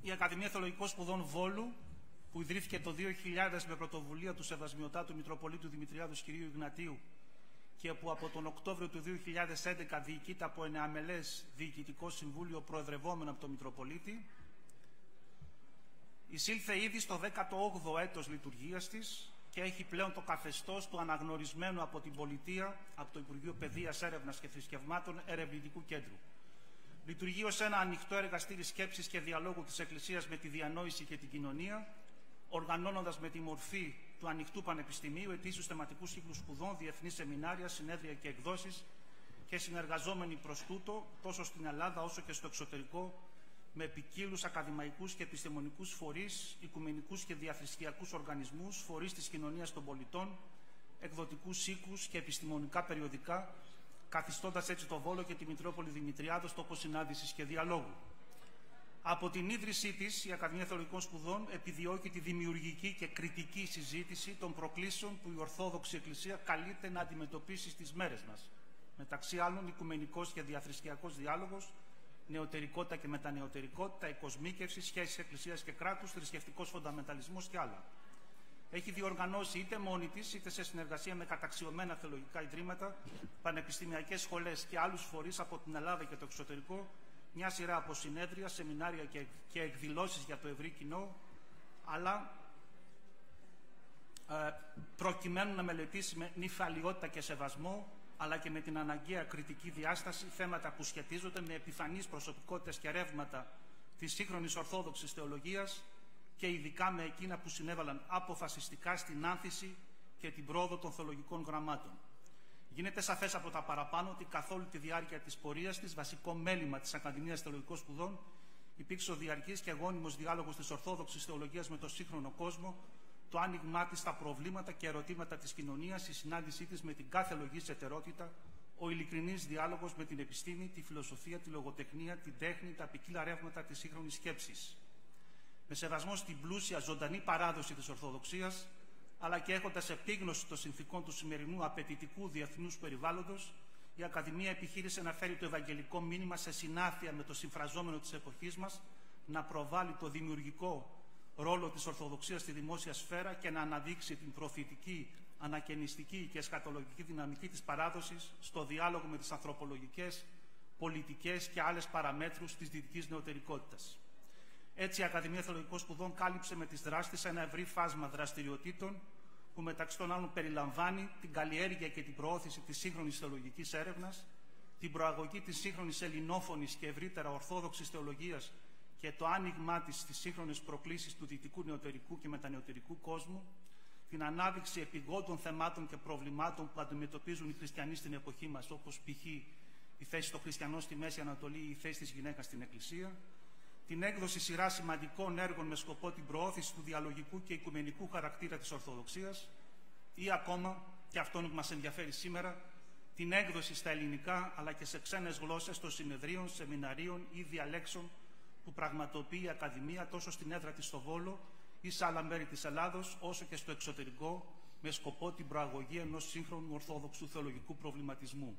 Η Ακαδημία Θεολογικών Σπουδών Βόλου, που ιδρύθηκε το 2000 με πρωτοβουλία του Σεβασμιωτάτου Μητροπολίτου Δημητριάδος κ. Ιγνατίου και που από τον Οκτώβριο του 2011 διοικείται από ενεαμελές Διοικητικό Συμβούλιο προεδρευόμενο από τον Μητροπολίτη, εισήλθε ήδη στο 18ο έτος λειτουργίας της και έχει πλέον το καθεστώς του αναγνωρισμένου από την Πολιτεία, από το Υπουργείο Παιδείας, Έρευνας και Θρησκευμάτων, Ερευνητικού Κέντρου. Λειτουργεί ως ένα ανοιχτό εργαστήρι σκέψης και διαλόγου της Εκκλησίας με τη διανόηση και την κοινωνία, οργανώνοντας με τη μορφή του ανοιχτού πανεπιστημίου ετήσιους θεματικούς κύκλους σπουδών, διεθνείς σεμινάρια, συνέδρια και εκδόσεις και συνεργαζόμενοι προς τούτο τόσο στην Ελλάδα όσο και στο εξωτερικό με ποικίλους ακαδημαϊκούς και επιστημονικούς φορείς, οικουμενικούς και διαθρησκειακούς οργανισμούς, φορείς της κοινωνίας των πολιτών, εκδοτικούς οίκους και επιστημονικά περιοδικά, καθιστώντας έτσι το Βόλο και τη Μητρόπολη Δημητριάδος τόπο συνάντησης και διαλόγου. Από την ίδρυσή της, η Ακαδημία Θεολογικών Σπουδών επιδιώκει τη δημιουργική και κριτική συζήτηση των προκλήσεων που η Ορθόδοξη Εκκλησία καλείται να αντιμετωπίσει στις μέρες μας. Μεταξύ άλλων, οικουμενικός και διαθρησκειακός διάλογος, νεωτερικότητα και μετανεωτερικότητα, εκοσμίκευση, σχέσεις Εκκλησίας και κράτους, θρησκευτικός φονταμενταλισμός και άλλα. Έχει διοργανώσει είτε μόνη της, είτε σε συνεργασία με καταξιωμένα θεολογικά ιδρύματα, πανεπιστημιακές σχολές και άλλους φορείς από την Ελλάδα και το εξωτερικό, μια σειρά από συνέδρια, σεμινάρια και εκδηλώσεις για το ευρύ κοινό, αλλά προκειμένου να μελετήσει με νυφαλιότητα και σεβασμό, αλλά και με την αναγκαία κριτική διάσταση, θέματα που σχετίζονται με επιφανείς προσωπικότητες και ρεύματα της σύγχρονης Ορθόδοξης θεολογίας και ειδικά με εκείνα που συνέβαλαν αποφασιστικά στην άνθηση και την πρόοδο των θεολογικών γραμμάτων. Γίνεται σαφές από τα παραπάνω ότι καθ' όλη τη διάρκεια της πορείας της, βασικό μέλημα της Ακαδημίας Θεολογικών Σπουδών υπήρξε ο διαρκής και γόνιμος διάλογος της Ορθόδοξης θεολογίας με τον σύγχρονο κόσμο, το άνοιγμά της στα προβλήματα και ερωτήματα της κοινωνίας, η συνάντησή της με την κάθε λογής εταιρότητα, ο ειλικρινής διάλογος με την επιστήμη, τη φιλοσοφία, τη λογοτεχνία, την τέχνη, τα ποικίλα ρεύματα της σύγχρονης σκέψης. Με σεβασμό στην πλούσια ζωντανή παράδοση της Ορθοδοξίας, αλλά και έχοντας επίγνωση των συνθηκών του σημερινού απαιτητικού διεθνούς περιβάλλοντος, η Ακαδημία επιχείρησε να φέρει το ευαγγελικό μήνυμα σε συνάφεια με το συμφραζόμενο της εποχής μας, να προβάλλει το δημιουργικό ρόλο της Ορθοδοξίας στη δημόσια σφαίρα και να αναδείξει την προφητική, ανακαινιστική και εσκατολογική δυναμική της παράδοσης στο διάλογο με τις ανθρωπολογικές, πολιτικές και άλλες παραμέτρους της δυτικής νεωτερικότητας. Έτσι, η Ακαδημία Θεολογικών Σπουδών κάλυψε με τις δράσεις της ένα ευρύ φάσμα δραστηριοτήτων που μεταξύ των άλλων περιλαμβάνει την καλλιέργεια και την προώθηση της σύγχρονης θεολογικής έρευνας, την προαγωγή της σύγχρονης ελληνόφωνης και ευρύτερα ορθόδοξης θεολογίας και το άνοιγμά της στις σύγχρονες προκλήσεις του δυτικού νεωτερικού και μετανεωτερικού κόσμου, την ανάδειξη επιγόντων θεμάτων και προβλημάτων που αντιμετωπίζουν οι χριστιανοί στην εποχή μας, όπως π.χ. η θέση των χριστιανών στη Μέση Ανατολή ή η θέση της γυναίκας στην Εκκλησία, την έκδοση σειρά σημαντικών έργων με σκοπό την προώθηση του διαλογικού και οικουμενικού χαρακτήρα της Ορθοδοξίας ή ακόμα, και αυτό που μας ενδιαφέρει σήμερα, την έκδοση στα ελληνικά αλλά και σε ξένες γλώσσες των συνεδρίων, σεμιναρίων ή διαλέξεων που πραγματοποιεί η Ακαδημία τόσο στην έδρα της στο Βόλο ή σε άλλα μέρη της Ελλάδος, όσο και στο εξωτερικό, με σκοπό την προαγωγή ενός σύγχρονου ορθόδοξου θεολογικού προβληματισμού.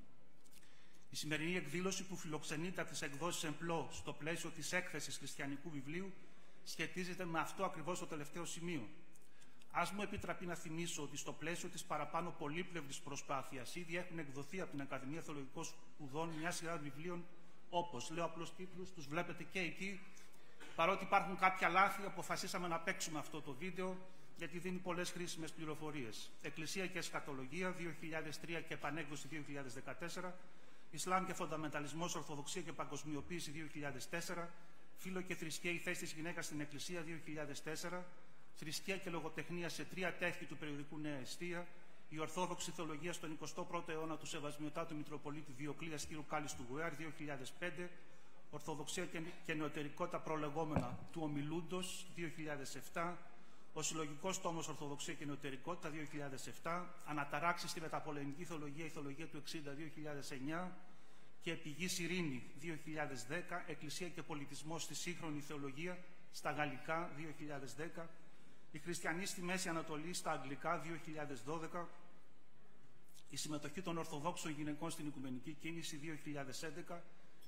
Η σημερινή εκδήλωση που φιλοξενείται από τις εκδόσεις Εμπλό στο πλαίσιο της έκθεσης χριστιανικού βιβλίου σχετίζεται με αυτό ακριβώς το τελευταίο σημείο. Ας μου επιτραπεί να θυμίσω ότι στο πλαίσιο της παραπάνω πολύπλευρης προσπάθειας ήδη έχουν εκδοθεί από την Ακαδημία Θεολογικών Σπουδών μια σειρά βιβλίων, όπως λέω απλώς τίτλους, τους βλέπετε και εκεί. Παρότι υπάρχουν κάποια λάθη, αποφασίσαμε να παίξουμε αυτό το βίντεο γιατί δίνει πολλές χρήσιμες πληροφορίες. Εκκλησία και Εσκατολογία 2003 και επανέκδοση 2014. Ισλάμ και Φονταμενταλισμός, Ορθοδοξία και Παγκοσμιοποίηση 2004, Φύλο και Θρησκεία, η θέση της γυναίκας στην Εκκλησία 2004, Θρησκεία και Λογοτεχνία σε 3 τεύχη του περιοδικού Νέα Αιστεία, η Ορθόδοξη Θεολογία στον 21ο αιώνα του Σεβασμιωτάτου Μητροπολίτη Διοκλείας κ. Κάλλης του Γουέαρ 2005, Ορθοδοξία και Νεωτερικότητα προλεγόμενα του Ομιλούντος 2007, ο Συλλογικός Τόμος Ορθοδοξία και Νεωτερικότητα 2007, Αναταράξεις στη Μεταπολεμική Θεολογία, η Θεολογία του 60 2009 και Πηγής Ειρήνη 2010, Εκκλησία και Πολιτισμός στη Σύγχρονη Θεολογία στα Γαλλικά 2010, οι Χριστιανοί στη Μέση Ανατολή στα Αγγλικά 2012, η συμμετοχή των Ορθοδόξων γυναικών στην Οικουμενική Κίνηση 2011,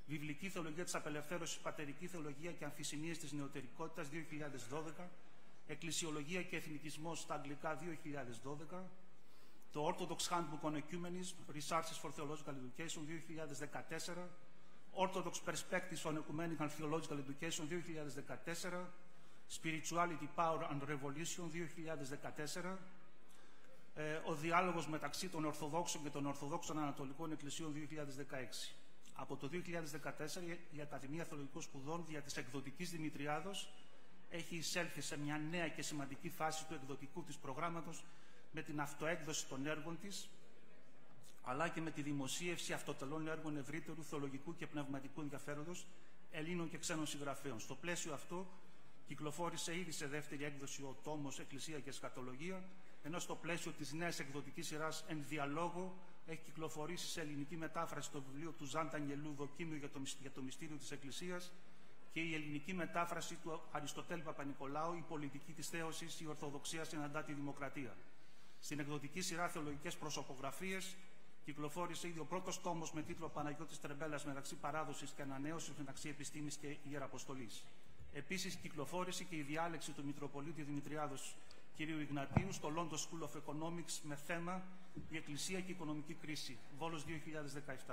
Βιβλική Θεολογία της Απελευθέρωσης, Πατερική Θεολογία και Αμφισημίες της Νεωτερικότητας 2012, Εκκλησιολογία και Εθνικισμός στα αγγλικά 2012, το Orthodox Handbook on Ecumenism, Resources for Theological Education 2014, Orthodox Perspectives on Ecumenical Theological Education 2014, Spirituality, Power and Revolution 2014, ο διάλογος μεταξύ των Ορθοδόξων και των Ορθοδόξων Ανατολικών Εκκλησιών 2016. Από το 2014 η Ακαδημία Θεολογικών Σπουδών δια της εκδοτικής Δημητριάδος έχει εισέλθει σε μια νέα και σημαντική φάση του εκδοτικού της προγράμματος με την αυτοέκδοση των έργων της, αλλά και με τη δημοσίευση αυτοτελών έργων ευρύτερου θεολογικού και πνευματικού ενδιαφέροντος Ελλήνων και ξένων συγγραφέων. Στο πλαίσιο αυτό κυκλοφόρησε ήδη σε δεύτερη έκδοση ο τόμος Εκκλησία και Εσκατολογία, ενώ στο πλαίσιο της νέας εκδοτικής σειράς Εν Διαλόγω έχει κυκλοφορήσει σε ελληνική μετάφραση το βιβλίο του Ζαν Τανιελού «Δοκίμιο για το μυστήριο της Εκκλησίας» και η ελληνική μετάφραση του Αριστοτέλη Παπα-Νικολάου «Η πολιτική της θέωσης, η Ορθοδοξία συναντά τη Δημοκρατία». Στην εκδοτική σειρά Θεολογικές Προσωπογραφίες κυκλοφόρησε ήδη ο πρώτος τόμος με τίτλο Παναγιώτης Τρεμπέλας μεταξύ παράδοσης και ανανέωσης, μεταξύ επιστήμης και ιεραποστολής. Επίσης κυκλοφόρησε και η διάλεξη του Μητροπολίτη Δημητριάδος κ. Ιγνατίου στο London School of Economics με θέμα «Η Εκκλησία και η Οικονομική Κρίση», Βόλος 2017.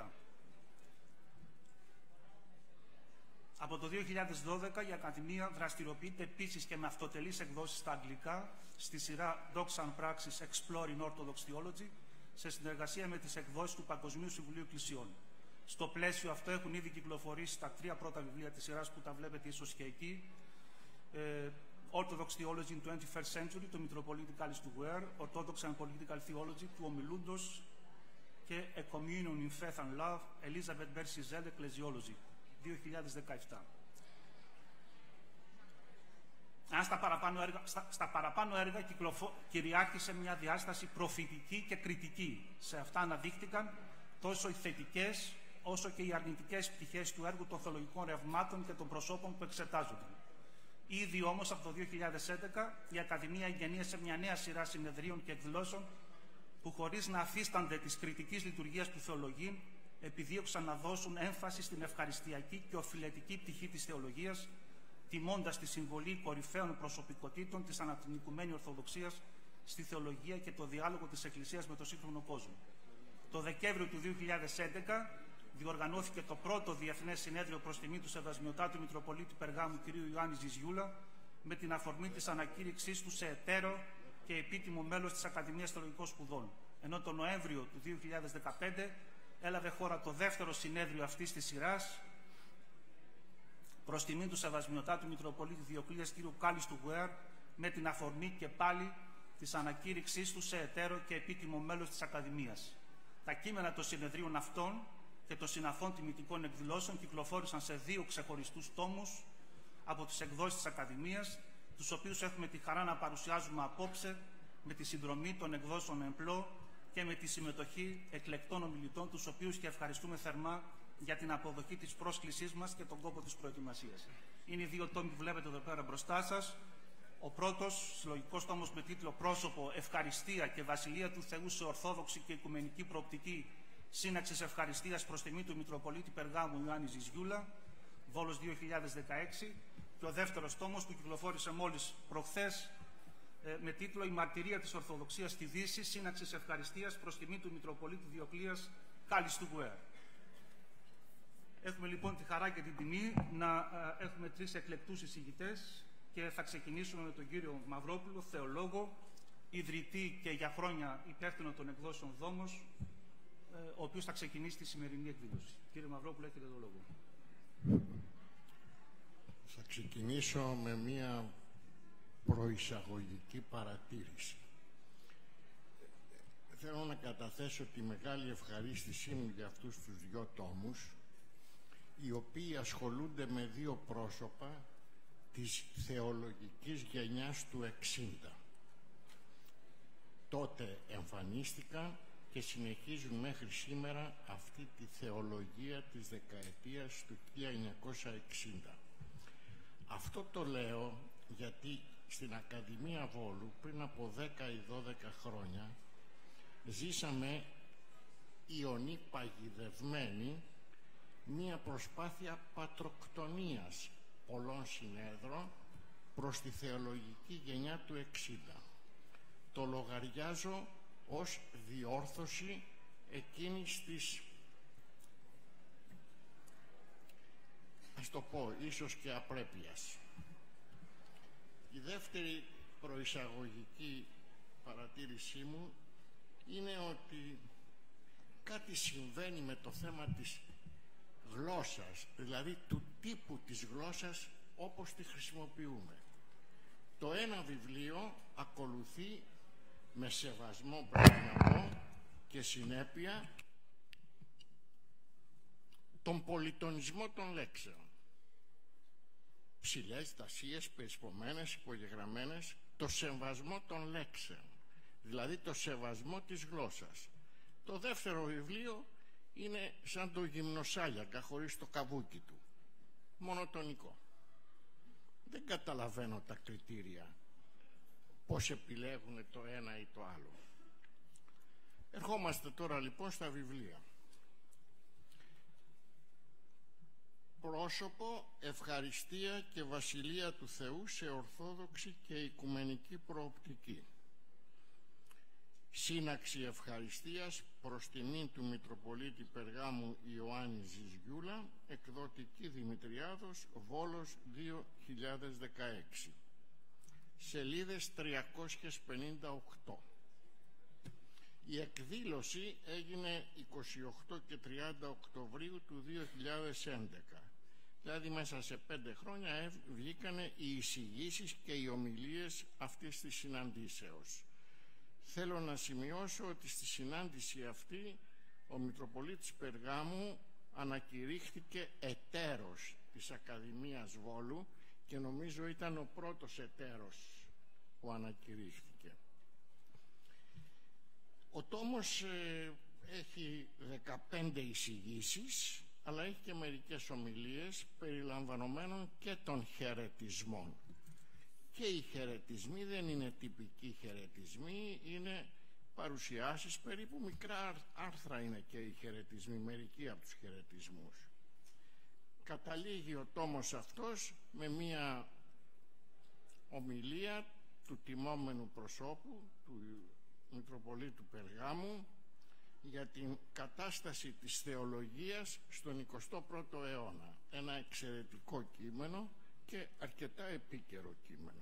Από το 2012 η Ακαδημία δραστηριοποιείται επίσης και με αυτοτελείς εκδόσεις στα αγγλικά στη σειρά Docs and Praxis Exploring Orthodox Theology σε συνεργασία με τις εκδόσεις του Παγκοσμίου Συμβουλίου Εκκλησιών. Στο πλαίσιο αυτό έχουν ήδη κυκλοφορήσει τα 3 πρώτα βιβλία της σειράς που τα βλέπετε ίσως και εκεί. Orthodox Theology in 21st Century, του Μητροπολίτη Κάλις του Γουέρ, Orthodox and Political Theology, του ομιλούντος και A Communion in Faith and Love, Elizabeth Bersizel, Ecclesiology, 2017. Στα παραπάνω έργα κυριάρχησε μια διάσταση προφητική και κριτική. Σε αυτά αναδείχτηκαν τόσο οι θετικές όσο και οι αρνητικές πτυχές του έργου των θεολογικών ρευμάτων και των προσώπων που εξετάζονταν. Ήδη όμως από το 2011 η Ακαδημία εγγενίασε μια νέα σειρά συνεδρίων και εκδηλώσεων που χωρίς να αφίστανται της κριτικής λειτουργίας του θεολογήν επιδίωξαν να δώσουν έμφαση στην ευχαριστιακή και οφειλετική πτυχή της θεολογίας, τιμώντας τη συμβολή κορυφαίων προσωπικότητων της ανατινικουμένη Ορθοδοξίας στη θεολογία και το διάλογο της Εκκλησίας με τον σύγχρονο κόσμο. Το Δεκέμβριο του 2011 διοργανώθηκε το πρώτο Διεθνές Συνέδριο προς τιμή του Σεβασμιωτάτου Μητροπολίτη Περγάμου κ. Ιωάννη Ζιζιούλα με την αφορμή της ανακήρυξής του σε εταίρο και επίτιμο μέλος της Ακαδημίας Θεολογικών Σπουδών. Ενώ τον Νοέμβριο του 2015 έλαβε χώρα το δεύτερο συνέδριο αυτής της σειράς προς τιμή του Σεβασμιωτάτου Μητροπολίτη Διοκλείας κ. Κάλις του Γουέρ με την αφορμή και πάλι της ανακήρυξής του σε εταίρο και επίτιμο μέλος της Ακαδημίας. Τα κείμενα των συνεδρίων αυτών και των συναφών τιμητικών εκδηλώσεων κυκλοφόρησαν σε 2 ξεχωριστούς τόμους από τις εκδόσεις της Ακαδημίας, τους οποίους έχουμε τη χαρά να παρουσιάζουμε απόψε με τη συνδρομή των εκδόσεων Εμπλό και με τη συμμετοχή εκλεκτών ομιλητών, τους οποίους και ευχαριστούμε θερμά για την αποδοχή της πρόσκλησής μας και τον κόπο της προετοιμασίας. Είναι οι 2 τόμοι που βλέπετε εδώ πέρα μπροστά σας. Ο πρώτος, συλλογικός τόμος με τίτλο «Πρόσωπο, Ευχαριστία και Βασιλεία του Θεού σε Ορθόδοξη και Οικουμενική Προοπτική Σύναξης Ευχαριστίας προς τιμή του Μητροπολίτη Περγάμου Ιωάννη Ζιζιούλα», Βόλος 2016, και ο δεύτερος τόμος που κυκλοφόρησε μόλις προχθές με τίτλο «Η Μαρτυρία της Ορθοδοξίας στη Δύση, Σύναξης Ευχαριστίας προς τιμή του Μητροπολίτη Διοκλείας Κάλις του Γουέρ». Έχουμε λοιπόν τη χαρά και την τιμή να έχουμε 3 εκλεκτούς εισηγητές και θα ξεκινήσουμε με τον κύριο Μαυρόπουλο, θεολόγο, ιδρυτή και για χρόνια υπεύθυνο των εκδόσεων Δόμος, ο οποίος θα ξεκινήσει τη σημερινή εκδήλωση. Κύριε Μαυρόπουλο, έχετε το λόγο. Θα ξεκινήσω με μία προεισαγωγική παρατήρηση. Θέλω να καταθέσω τη μεγάλη ευχαρίστησή μου για αυτούς τους 2 τόμους, οι οποίοι ασχολούνται με 2 πρόσωπα της θεολογικής γενιάς του 60. Τότε εμφανίστηκαν και συνεχίζουν μέχρι σήμερα αυτή τη θεολογία της δεκαετίας του 1960. Αυτό το λέω γιατί στην Ακαδημία Βόλου πριν από 10 ή 12 χρόνια ζήσαμε ιονοί παγιδευμένοι μία προσπάθεια πατροκτονίας πολλών συνέδρων προς τη θεολογική γενιά του 60. Το λογαριάζω ως διόρθωση εκείνης της, ας το πω, ίσως και απρέπειας. Η δεύτερη προεισαγωγική παρατήρησή μου είναι ότι κάτι συμβαίνει με το θέμα της γλώσσας, δηλαδή του τύπου της γλώσσας όπως τη χρησιμοποιούμε. Το ένα βιβλίο ακολουθεί με σεβασμό, πρέπει να πω, και συνέπεια τον πολυτονισμό των λέξεων. Ψηλές, δασίες, περισπωμένες, υπογεγραμμένες, το σεβασμό των λέξεων, δηλαδή το σεβασμό της γλώσσας. Το δεύτερο βιβλίο είναι σαν το γυμνοσάλιακα χωρίς το καβούκι του, μονοτονικό. Δεν καταλαβαίνω τα κριτήρια, πώς επιλέγουν το ένα ή το άλλο. Ερχόμαστε τώρα λοιπόν στα βιβλία. Πρόσωπο, ευχαριστία και βασιλεία του Θεού σε ορθόδοξη και οικουμενική προοπτική. Σύναξη ευχαριστίας προς τιμήν του Μητροπολίτη Περγάμου Ιωάννη Ζιζιούλα, εκδοτική Δημητριάδος, Βόλος 2016. Σελίδες 358. Η εκδήλωση έγινε 28 και 30 Οκτωβρίου του 2011. Δηλαδή μέσα σε 5 χρόνια βγήκανε οι εισηγήσεις και οι ομιλίες αυτής της συναντήσεως. Θέλω να σημειώσω ότι στη συνάντηση αυτή ο Μητροπολίτης Περγάμου ανακηρύχθηκε εταίρος της Ακαδημίας Βόλου και νομίζω ήταν ο πρώτος εταίρος που ανακηρύχθηκε. Ο τόμος έχει 15 εισηγήσεις, αλλά έχει και μερικές ομιλίες περιλαμβανομένων και των χαιρετισμών. Και οι χαιρετισμοί δεν είναι τυπικοί χαιρετισμοί, είναι παρουσιάσεις, περίπου μικρά άρθρα είναι και οι χαιρετισμοί, μερικοί από τους χαιρετισμούς. Καταλήγει ο τόμος αυτός με μία ομιλία του τιμόμενου προσώπου, του Μητροπολίτου Περγάμου, για την κατάσταση της θεολογίας στον 21ο αιώνα. Ένα εξαιρετικό κείμενο και αρκετά επίκαιρο κείμενο.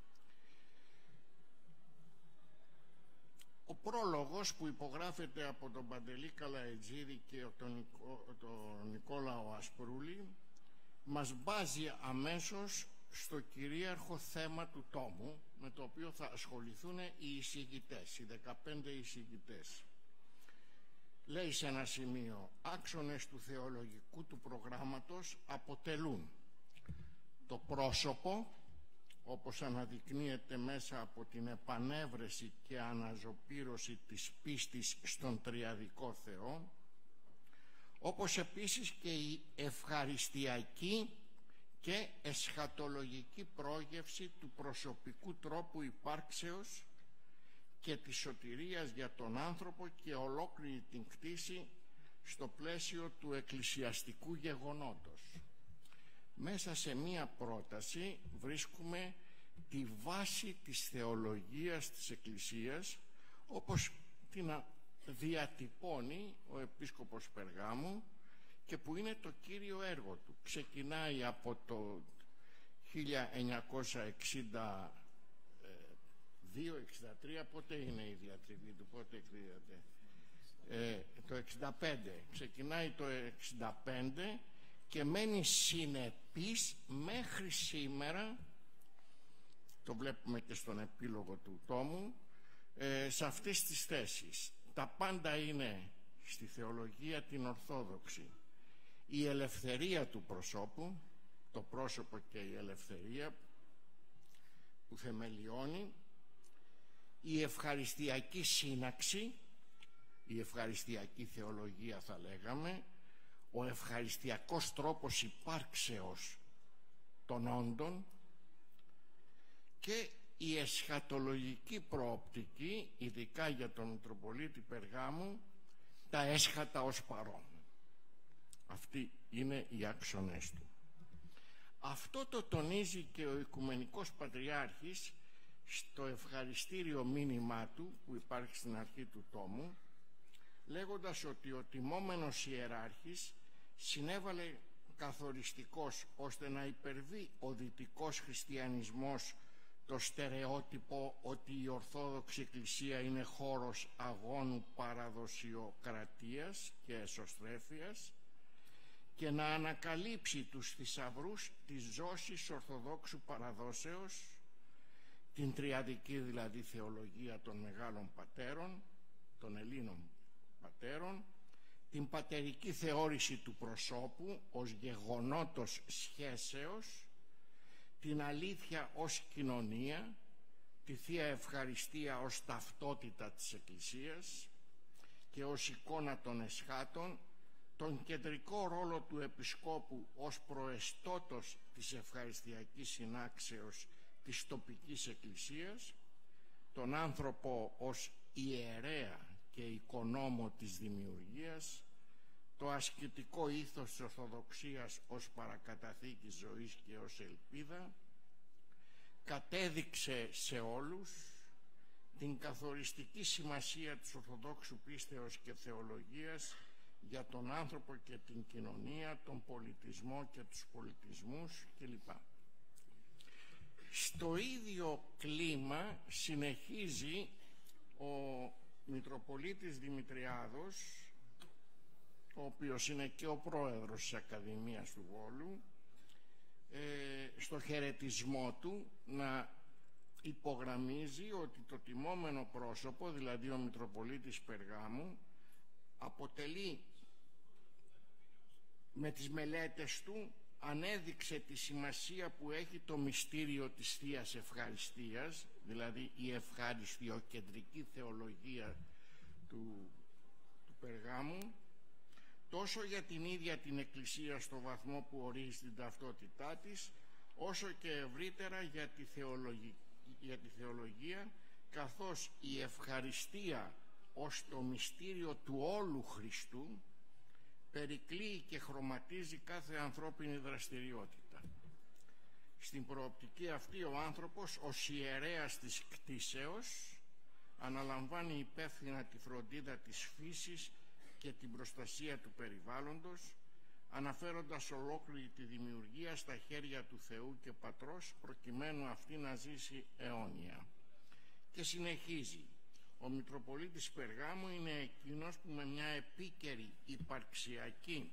Ο πρόλογος που υπογράφεται από τον Παντελή Καλαετζίδη και τον Νικόλαο Ασπρούλη μας μπάζει αμέσως στο κυρίαρχο θέμα του τόμου, με το οποίο θα ασχοληθούν οι εισηγητές, οι 15 εισηγητές. Λέει σε ένα σημείο, άξονες του θεολογικού του προγράμματος αποτελούν το πρόσωπο, όπως αναδεικνύεται μέσα από την επανέβρεση και αναζωπήρωση της πίστης στον τριαδικό Θεό, όπως επίσης και η ευχαριστιακή και εσχατολογική πρόγευση του προσωπικού τρόπου υπάρξεως και της σωτηρίας για τον άνθρωπο και ολόκληρη την κτήση στο πλαίσιο του εκκλησιαστικού γεγονότος. Μέσα σε μία πρόταση βρίσκουμε τη βάση της θεολογίας της Εκκλησίας, όπως την διατυπώνει ο Επίσκοπος Περγάμου και που είναι το κύριο έργο του. Ξεκινάει από το 1962-63, πότε είναι η διατριβή του, πότε εκδίδεται, το 65, ξεκινάει το 65 και μένει συνεπής μέχρι σήμερα, το βλέπουμε και στον επίλογο του τόμου, σε αυτές τις θέσεις. Τα πάντα είναι στη θεολογία την Ορθόδοξη. Η ελευθερία του προσώπου, το πρόσωπο και η ελευθερία που θεμελιώνει, η ευχαριστιακή σύναξη, η ευχαριστιακή θεολογία θα λέγαμε, ο ευχαριστιακός τρόπος υπάρξεως των όντων και η εσχατολογική προοπτική, ειδικά για τον Μητροπολίτη Περγάμου, τα έσχατα ως παρόν. Αυτή είναι οι άξονες του. Αυτό το τονίζει και ο Οικουμενικός Πατριάρχης στο ευχαριστήριο μήνυμά του που υπάρχει στην αρχή του τόμου, λέγοντας ότι ο τιμόμενος ιεράρχης συνέβαλε καθοριστικός ώστε να υπερβεί ο δυτικός χριστιανισμός το στερεότυπο ότι η Ορθόδοξη Εκκλησία είναι χώρος αγώνου παραδοσιοκρατίας και εσωστρέφειας και να ανακαλύψει τους θησαυρούς της ζώσης Ορθοδόξου παραδόσεως, την τριαδική δηλαδή θεολογία των μεγάλων πατέρων, των Ελλήνων πατέρων, την πατερική θεώρηση του προσώπου ως γεγονότος σχέσεως, την αλήθεια ως κοινωνία, τη Θεία Ευχαριστία ως ταυτότητα της Εκκλησίας και ως εικόνα των εσχάτων, τον κεντρικό ρόλο του Επισκόπου ως προεστώτος της ευχαριστιακής συνάξεως της τοπικής εκκλησίας, τον άνθρωπο ως ιερέα και οικονόμο της δημιουργίας, το ασκητικό ήθος της Ορθοδοξίας ως παρακαταθήκη ζωής και ως ελπίδα, κατέδειξε σε όλους την καθοριστική σημασία της Ορθοδόξου πίστεως και θεολογίας για τον άνθρωπο και την κοινωνία, τον πολιτισμό και τους πολιτισμούς κλπ. Στο ίδιο κλίμα συνεχίζει ο Μητροπολίτης Δημητριάδος, ο οποίος είναι και ο πρόεδρος της Ακαδημίας του Βόλου, στο χαιρετισμό του να υπογραμμίζει ότι το τιμόμενο πρόσωπο, δηλαδή ο Μητροπολίτης Περγάμου, αποτελεί, με τις μελέτες του ανέδειξε τη σημασία που έχει το μυστήριο της Θείας Ευχαριστίας, δηλαδή η ευχαριστειοκεντρική θεολογία του Περγάμου, τόσο για την ίδια την Εκκλησία στο βαθμό που ορίζει την ταυτότητά της, όσο και ευρύτερα για τη θεολογία, καθώς η ευχαριστία ως το μυστήριο του όλου Χριστού περικλείει και χρωματίζει κάθε ανθρώπινη δραστηριότητα. Στην προοπτική αυτή ο άνθρωπος ως ιερέας της κτήσεως αναλαμβάνει υπεύθυνα τη φροντίδα της φύσης και την προστασία του περιβάλλοντος, αναφέροντας ολόκληρη τη δημιουργία στα χέρια του Θεού και Πατρός, προκειμένου αυτή να ζήσει αιώνια. Και συνεχίζει: ο Μητροπολίτης Περγάμου είναι εκείνος που με μια επίκαιρη υπαρξιακή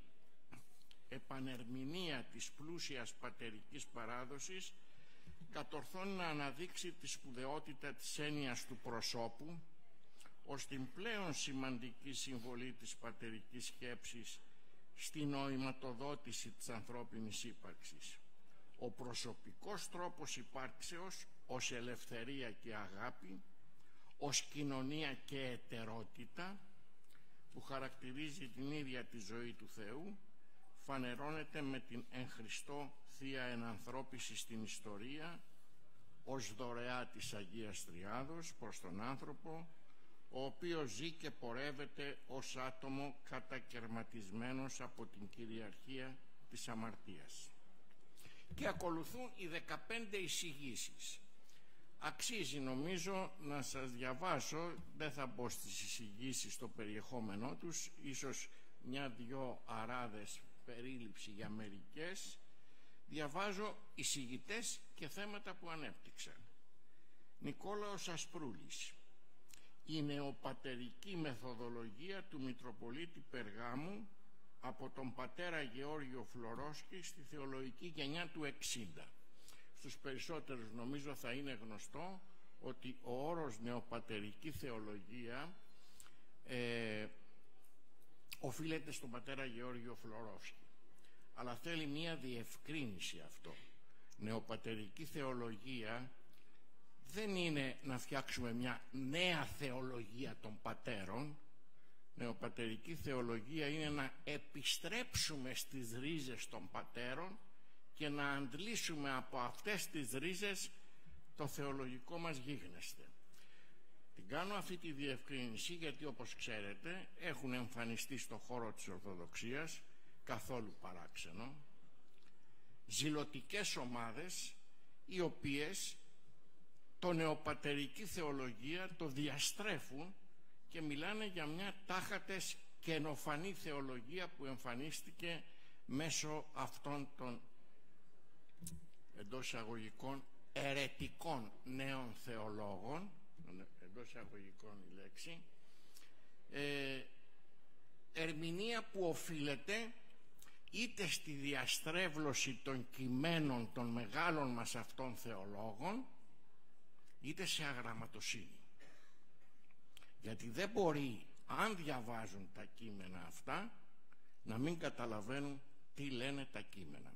επανερμηνεία της πλούσιας πατερικής παράδοσης κατορθώνει να αναδείξει τη σπουδαιότητα της έννοιας του προσώπου ως την πλέον σημαντική συμβολή της πατερικής σκέψης στη νοηματοδότηση της ανθρώπινης ύπαρξης. Ο προσωπικός τρόπος υπάρξεως ως ελευθερία και αγάπη, ως κοινωνία και ετερότητα που χαρακτηρίζει την ίδια τη ζωή του Θεού, φανερώνεται με την εν Χριστώ Θεία Ενανθρώπιση στην ιστορία ως δωρεά της Αγίας Τριάδος προς τον άνθρωπο, ο οποίος ζει και πορεύεται ως άτομο κατακερματισμένος από την κυριαρχία της αμαρτίας. Και ακολουθούν οι 15 εισηγήσεις. Αξίζει νομίζω να σας διαβάσω, δεν θα μπω στις εισηγήσεις στο περιεχόμενό τους, ίσως μια-δυο αράδες περίληψη για μερικές. Διαβάζω εισηγητές και θέματα που ανέπτυξαν. Νικόλαος Ασπρούλης. Η νεοπατερική μεθοδολογία του Μητροπολίτη Περγάμου από τον πατέρα Γεώργιο Φλωρόσκη στη θεολογική γενιά του 60. Στους περισσότερους νομίζω θα είναι γνωστό ότι ο όρος νεοπατερική θεολογία οφείλεται στον πατέρα Γεώργιο Φλωρόσκη. Αλλά θέλει μία διευκρίνηση αυτό. Νεοπατερική θεολογία δεν είναι να φτιάξουμε μια νέα θεολογία των πατέρων. Νεοπατερική θεολογία είναι να επιστρέψουμε στις ρίζες των πατέρων και να αντλήσουμε από αυτές τις ρίζες το θεολογικό μας γίγνεσθε. Την κάνω αυτή τη διευκρίνηση γιατί, όπως ξέρετε, έχουν εμφανιστεί στο χώρο της Ορθοδοξίας καθόλου παράξενο, ζηλωτικές ομάδες οι οποίες το νεοπατερική θεολογία το διαστρέφουν και μιλάνε για μια τάχατες και ενοφανή θεολογία που εμφανίστηκε μέσω αυτών των εντός εισαγωγικών αιρετικών νέων θεολόγων, εντός εισαγωγικών η λέξη, ερμηνεία που οφείλεται είτε στη διαστρέβλωση των κειμένων των μεγάλων μας αυτών θεολόγων, είτε σε αγραμματοσύνη. Γιατί δεν μπορεί, αν διαβάζουν τα κείμενα αυτά, να μην καταλαβαίνουν τι λένε τα κείμενα.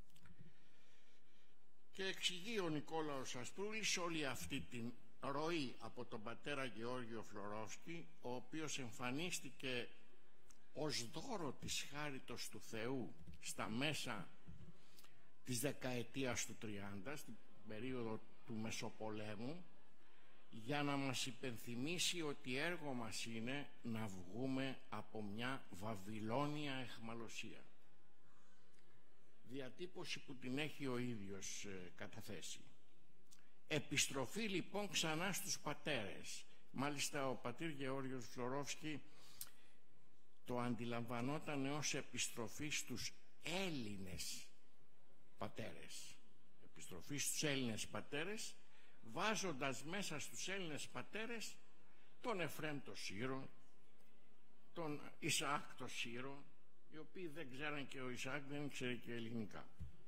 Και εξηγεί ο Νικόλαος Ασπρούλης όλη αυτή την ροή από τον πατέρα Γεώργιο Φλωρόφσκι, ο οποίος εμφανίστηκε ως δώρο της χάριτος του Θεού στα μέσα της δεκαετίας του 30, στην περίοδο του Μεσοπολέμου, για να μας υπενθυμίσει ότι έργο μας είναι να βγούμε από μια Βαβυλώνια αιχμαλωσία. Διατύπωση που την έχει ο ίδιος καταθέσει. Επιστροφή λοιπόν ξανά στους πατέρες. Μάλιστα ο πατήρ Γεώργιος Φλωρόφσκι το αντιλαμβανόταν ως επιστροφή στους Έλληνες πατέρες. Επιστροφή στους Έλληνες πατέρες, βάζοντας μέσα στους Έλληνες πατέρες τον Εφραίμ το Σύρο, τον Ισαάκ το Σύρο, οι οποίοι δεν ξέραν, και ο Ισαάκ δεν ήξερε και ελληνικά.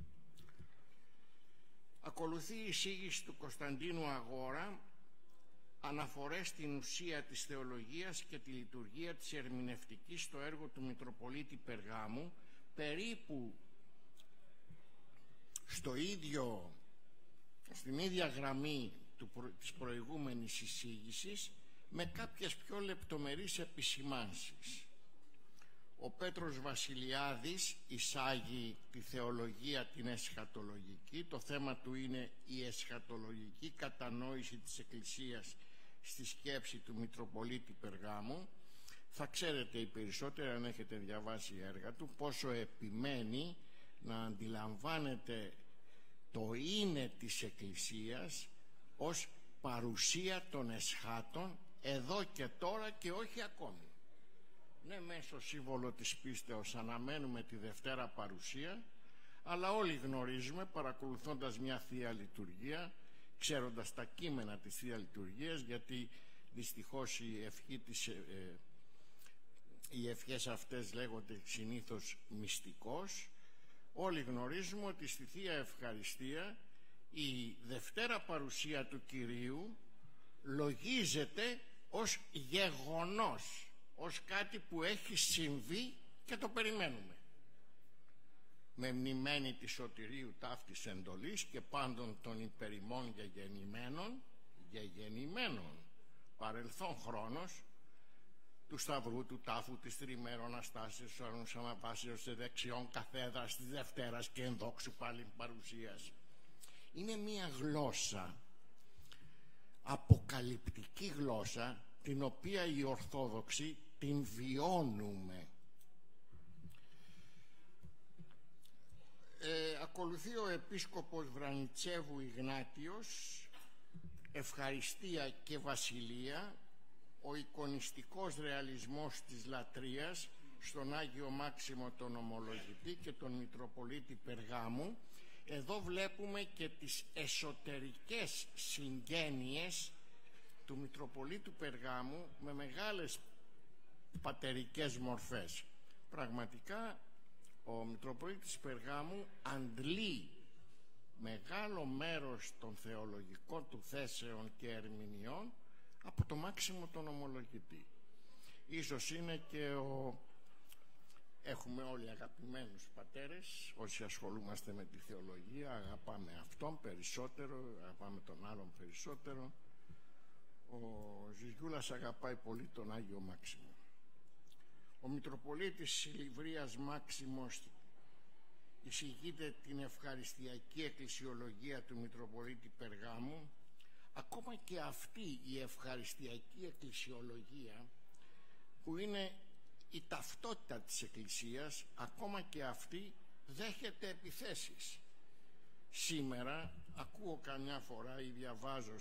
Ακολουθεί η εισήγηση του Κωνσταντίνου Αγόρα, αναφορές στην ουσία της θεολογίας και τη λειτουργία της ερμηνευτικής στο έργο του Μητροπολίτη Περγάμου, περίπου στην ίδια γραμμή της προηγούμενης εισήγησης, με κάποιες πιο λεπτομερείς επισημάνσεις. Ο Πέτρος Βασιλιάδης εισάγει τη θεολογία την εσχατολογική. Το θέμα του είναι η εσχατολογική κατανόηση της Εκκλησίας στη σκέψη του Μητροπολίτη Περγάμου. Θα ξέρετε οι περισσότεροι, αν έχετε διαβάσει έργα του, πόσο επιμένει να αντιλαμβάνετε το είναι της Εκκλησίας ως παρουσία των εσχάτων εδώ και τώρα και όχι ακόμη. Ναι, μέσω σύμβολο της πίστεως αναμένουμε τη Δευτέρα Παρουσία, αλλά όλοι γνωρίζουμε, παρακολουθώντας μια Θεία Λειτουργία, ξέροντας τα κείμενα της Θεία Λειτουργίας, γιατί δυστυχώς οι ευχές αυτές λέγονται συνήθως μυστικώς, όλοι γνωρίζουμε ότι στη Θεία Ευχαριστία η Δευτέρα Παρουσία του Κυρίου λογίζεται ως γεγονός, ως κάτι που έχει συμβεί και το περιμένουμε. Με μνημένη της σωτηρίου ταύτης εντολής και πάντων των υπερημών γεγεννημένων παρελθόν χρόνος, του Σταυρού, του Τάφου, της Τριμέρων Αστάσεως, του Αρνούς Αναβάσεως, της δεξιών καθέδρας, της Δευτέρας και ενδόξου πάλι παρουσίας. Είναι μια γλώσσα, αποκαλυπτική γλώσσα, την οποία οι Ορθόδοξοι την βιώνουμε. Ακολουθεί ο Επίσκοπος Βρανιτσέβου Ιγνάτιος, Ευχαριστία και Βασιλεία, ο εικονιστικός ρεαλισμός της λατρείας στον Άγιο Μάξιμο τον Ομολογητή και τον Μητροπολίτη Περγάμου. Εδώ βλέπουμε και τις εσωτερικές συγγένειες του Μητροπολίτου Περγάμου με μεγάλες πατερικές μορφές. Πραγματικά ο Μητροπολίτης Περγάμου αντλεί μεγάλο μέρος των θεολογικών του θέσεων και ερμηνειών από το Μάξιμο τον Ομολογητή. Ίσως είναι και έχουμε όλοι αγαπημένους πατέρες, όσοι ασχολούμαστε με τη θεολογία, αγαπάμε αυτόν περισσότερο, αγαπάμε τον άλλον περισσότερο. Ο Ζυγιούλας αγαπάει πολύ τον Άγιο Μάξιμο. Ο Μητροπολίτης Σιλιβρίας Μάξιμος εισηγείται την ευχαριστιακή εκκλησιολογία του Μητροπολίτη Περγάμου. Ακόμα και αυτή η ευχαριστιακή εκκλησιολογία, που είναι η ταυτότητα της Εκκλησίας, ακόμα και αυτή, δέχεται επιθέσεις. Σήμερα ακούω καμιά φορά ή διαβάζω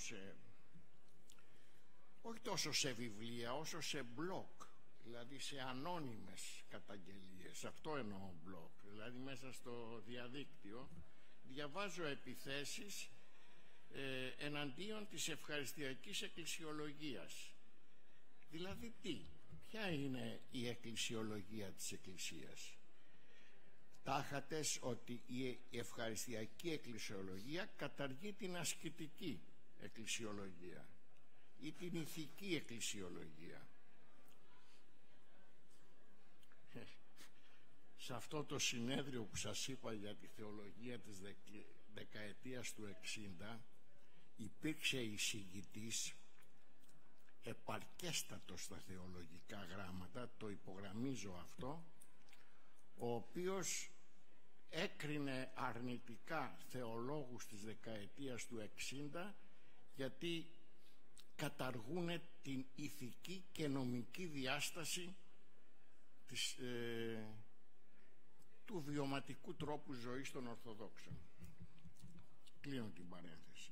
όχι τόσο σε βιβλία όσο σε blog, δηλαδή σε ανώνυμες καταγγελίες, αυτό εννοώ blog, δηλαδή μέσα στο διαδίκτυο διαβάζω επιθέσεις εναντίον της ευχαριστιακής εκκλησιολογίας. Δηλαδή ποια είναι η εκκλησιολογία της Εκκλησίας? Τάχατες ότι η ευχαριστιακή εκκλησιολογία καταργεί την ασκητική εκκλησιολογία ή την ηθική εκκλησιολογία. Σε αυτό το συνέδριο που σας είπα για τη θεολογία της δεκαετίας του 60 υπήρξε εισηγητής επαρκέστατος στα θεολογικά γράμματα, το υπογραμμίζω αυτό, ο οποίος έκρινε αρνητικά θεολόγους της δεκαετίας του 60 γιατί καταργούν την ηθική και νομική διάσταση του βιωματικού τρόπου ζωής των Ορθοδόξων. Κλείνω την παρένθεση.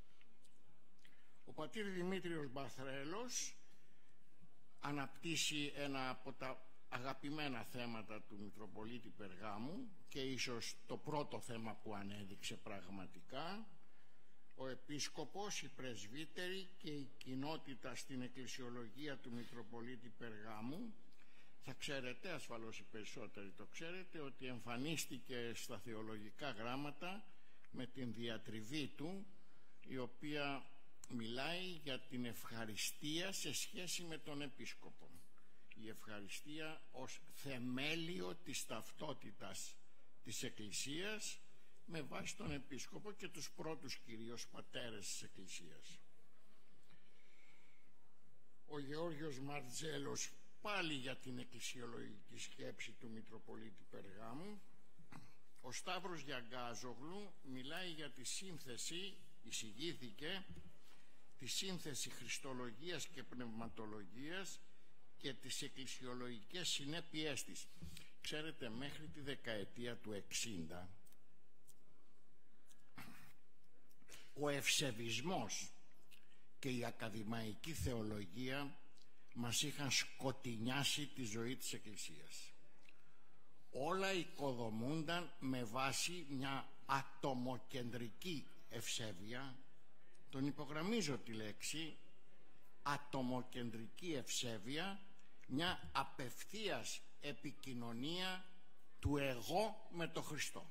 Ο πατήρ Δημήτριος Μπαθρέλος αναπτύσσει ένα από τα αγαπημένα θέματα του Μητροπολίτη Περγάμου και ίσως το πρώτο θέμα που ανέδειξε πραγματικά. Ο Επίσκοπος, οι πρεσβύτεροι και η κοινότητα στην εκκλησιολογία του Μητροπολίτη Περγάμου. Θα ξέρετε, ασφαλώς οι περισσότεροι το ξέρετε, ότι εμφανίστηκε στα θεολογικά γράμματα με την διατριβή του, η οποία μιλάει για την ευχαριστία σε σχέση με τον Επίσκοπο. Η ευχαριστία ως θεμέλιο της ταυτότητας της Εκκλησίας με βάση τον Επίσκοπο και τους πρώτους κυρίως πατέρες της Εκκλησίας. Ο Γεώργιος Μαρτζέλος πάλι για την εκκλησιολογική σκέψη του Μητροπολίτη Περγάμου. Ο Σταύρος Γιαγκάζογλου μιλάει για τη σύνθεση, εισηγήθηκε τη σύνθεση χριστολογίας και πνευματολογίας και τις εκκλησιολογικές συνέπειές της. Ξέρετε, μέχρι τη δεκαετία του 60 ο ευσεβισμός και η ακαδημαϊκή θεολογία μας είχαν σκοτεινιάσει τη ζωή της Εκκλησίας. Όλα οικοδομούνταν με βάση μια ατομοκεντρική ευσέβεια, τον υπογραμμίζω τη λέξη, ατομοκεντρική ευσέβεια, μια απευθείας επικοινωνία του εγώ με το Χριστό.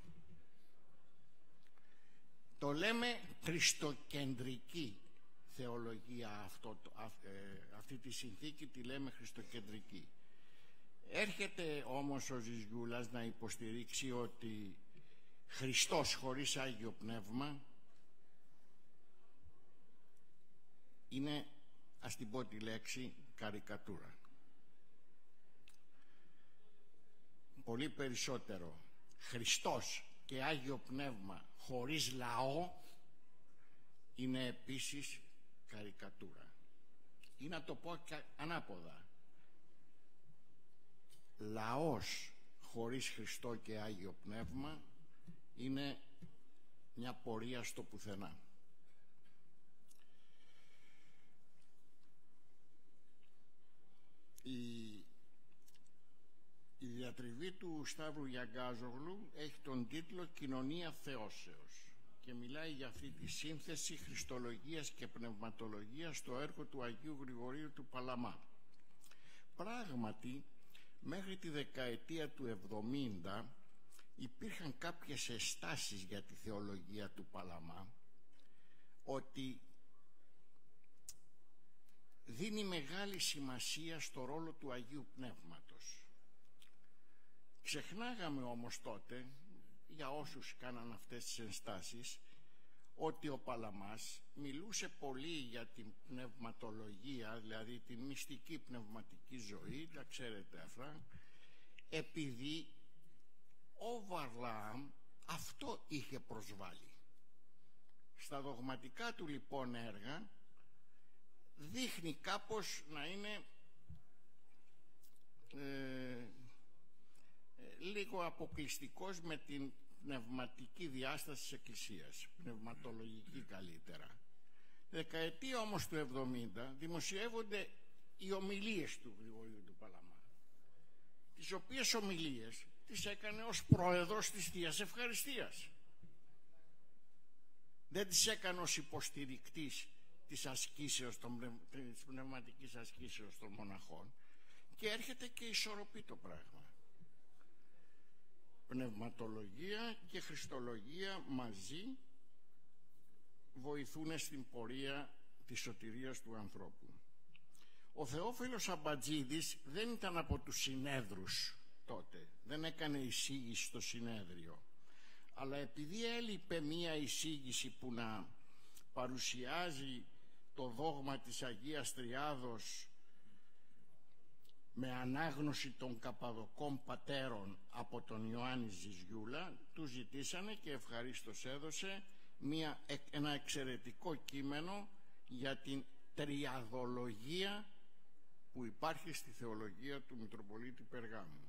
Το λέμε χριστοκεντρική θεολογία, αυτή τη συνθήκη τη λέμε χριστοκεντρική. Έρχεται όμως ο Ζιζιούλας να υποστηρίξει ότι Χριστός χωρίς Άγιο Πνεύμα είναι, ας την πω τη λέξη, καρικατούρα. Πολύ περισσότερο Χριστός και Άγιο Πνεύμα χωρίς λαό είναι επίσης καρικατούρα. Ή να το πω και ανάποδα, λαός χωρίς Χριστό και Άγιο Πνεύμα είναι μια πορεία στο πουθενά. Η διατριβή του Σταύρου Γιαγκάζογλου έχει τον τίτλο «Κοινωνία Θεώσεως» και μιλάει για αυτή τη σύνθεση χριστολογίας και πνευματολογίας στο έργο του Αγίου Γρηγορίου του Παλαμά. Πράγματι, μέχρι τη δεκαετία του 70 υπήρχαν κάποιες αισθάσεις για τη θεολογία του Παλαμά, ότι δίνει μεγάλη σημασία στο ρόλο του Αγίου Πνεύματος. Ξεχνάγαμε όμως τότε, για όσους κάναν αυτές τις ενστάσεις, ότι ο Παλαμάς μιλούσε πολύ για την πνευματολογία, δηλαδή την μυστική πνευματική ζωή, τα ξέρετε αυτά, επειδή ο Βαρλάμ αυτό είχε προσβάλει. Στα δογματικά του λοιπόν έργα δείχνει κάπως να είναι λίγο αποκλειστικός με την πνευματική διάσταση της Εκκλησίας, πνευματολογική καλύτερα. Δεκαετία όμως του 70 δημοσιεύονται οι ομιλίες του Γρηγορίου του Παλαμά, τις οποίες ομιλίες τις έκανε ως πρόεδρος της Θείας Ευχαριστίας. Δεν τις έκανε ως υποστηρικτής της ασκήσεως, της πνευματικής ασκήσεως των μοναχών, και έρχεται και ισορροπεί το πράγμα. Πνευματολογία και χριστολογία μαζί βοηθούν στην πορεία της σωτηρίας του ανθρώπου. Ο Θεόφιλος Αμπατζίδης δεν ήταν από τους συνέδρους τότε, δεν έκανε εισήγηση στο συνέδριο, αλλά επειδή έλειπε μία εισήγηση που να παρουσιάζει το δόγμα της Αγίας Τριάδος με ανάγνωση των Καπαδοκών πατέρων από τον Ιωάννη Ζιζιούλα, του ζητήσανε και ευχαρίστως έδωσε ένα εξαιρετικό κείμενο για την τριαδολογία που υπάρχει στη θεολογία του Μητροπολίτη Περγάμου.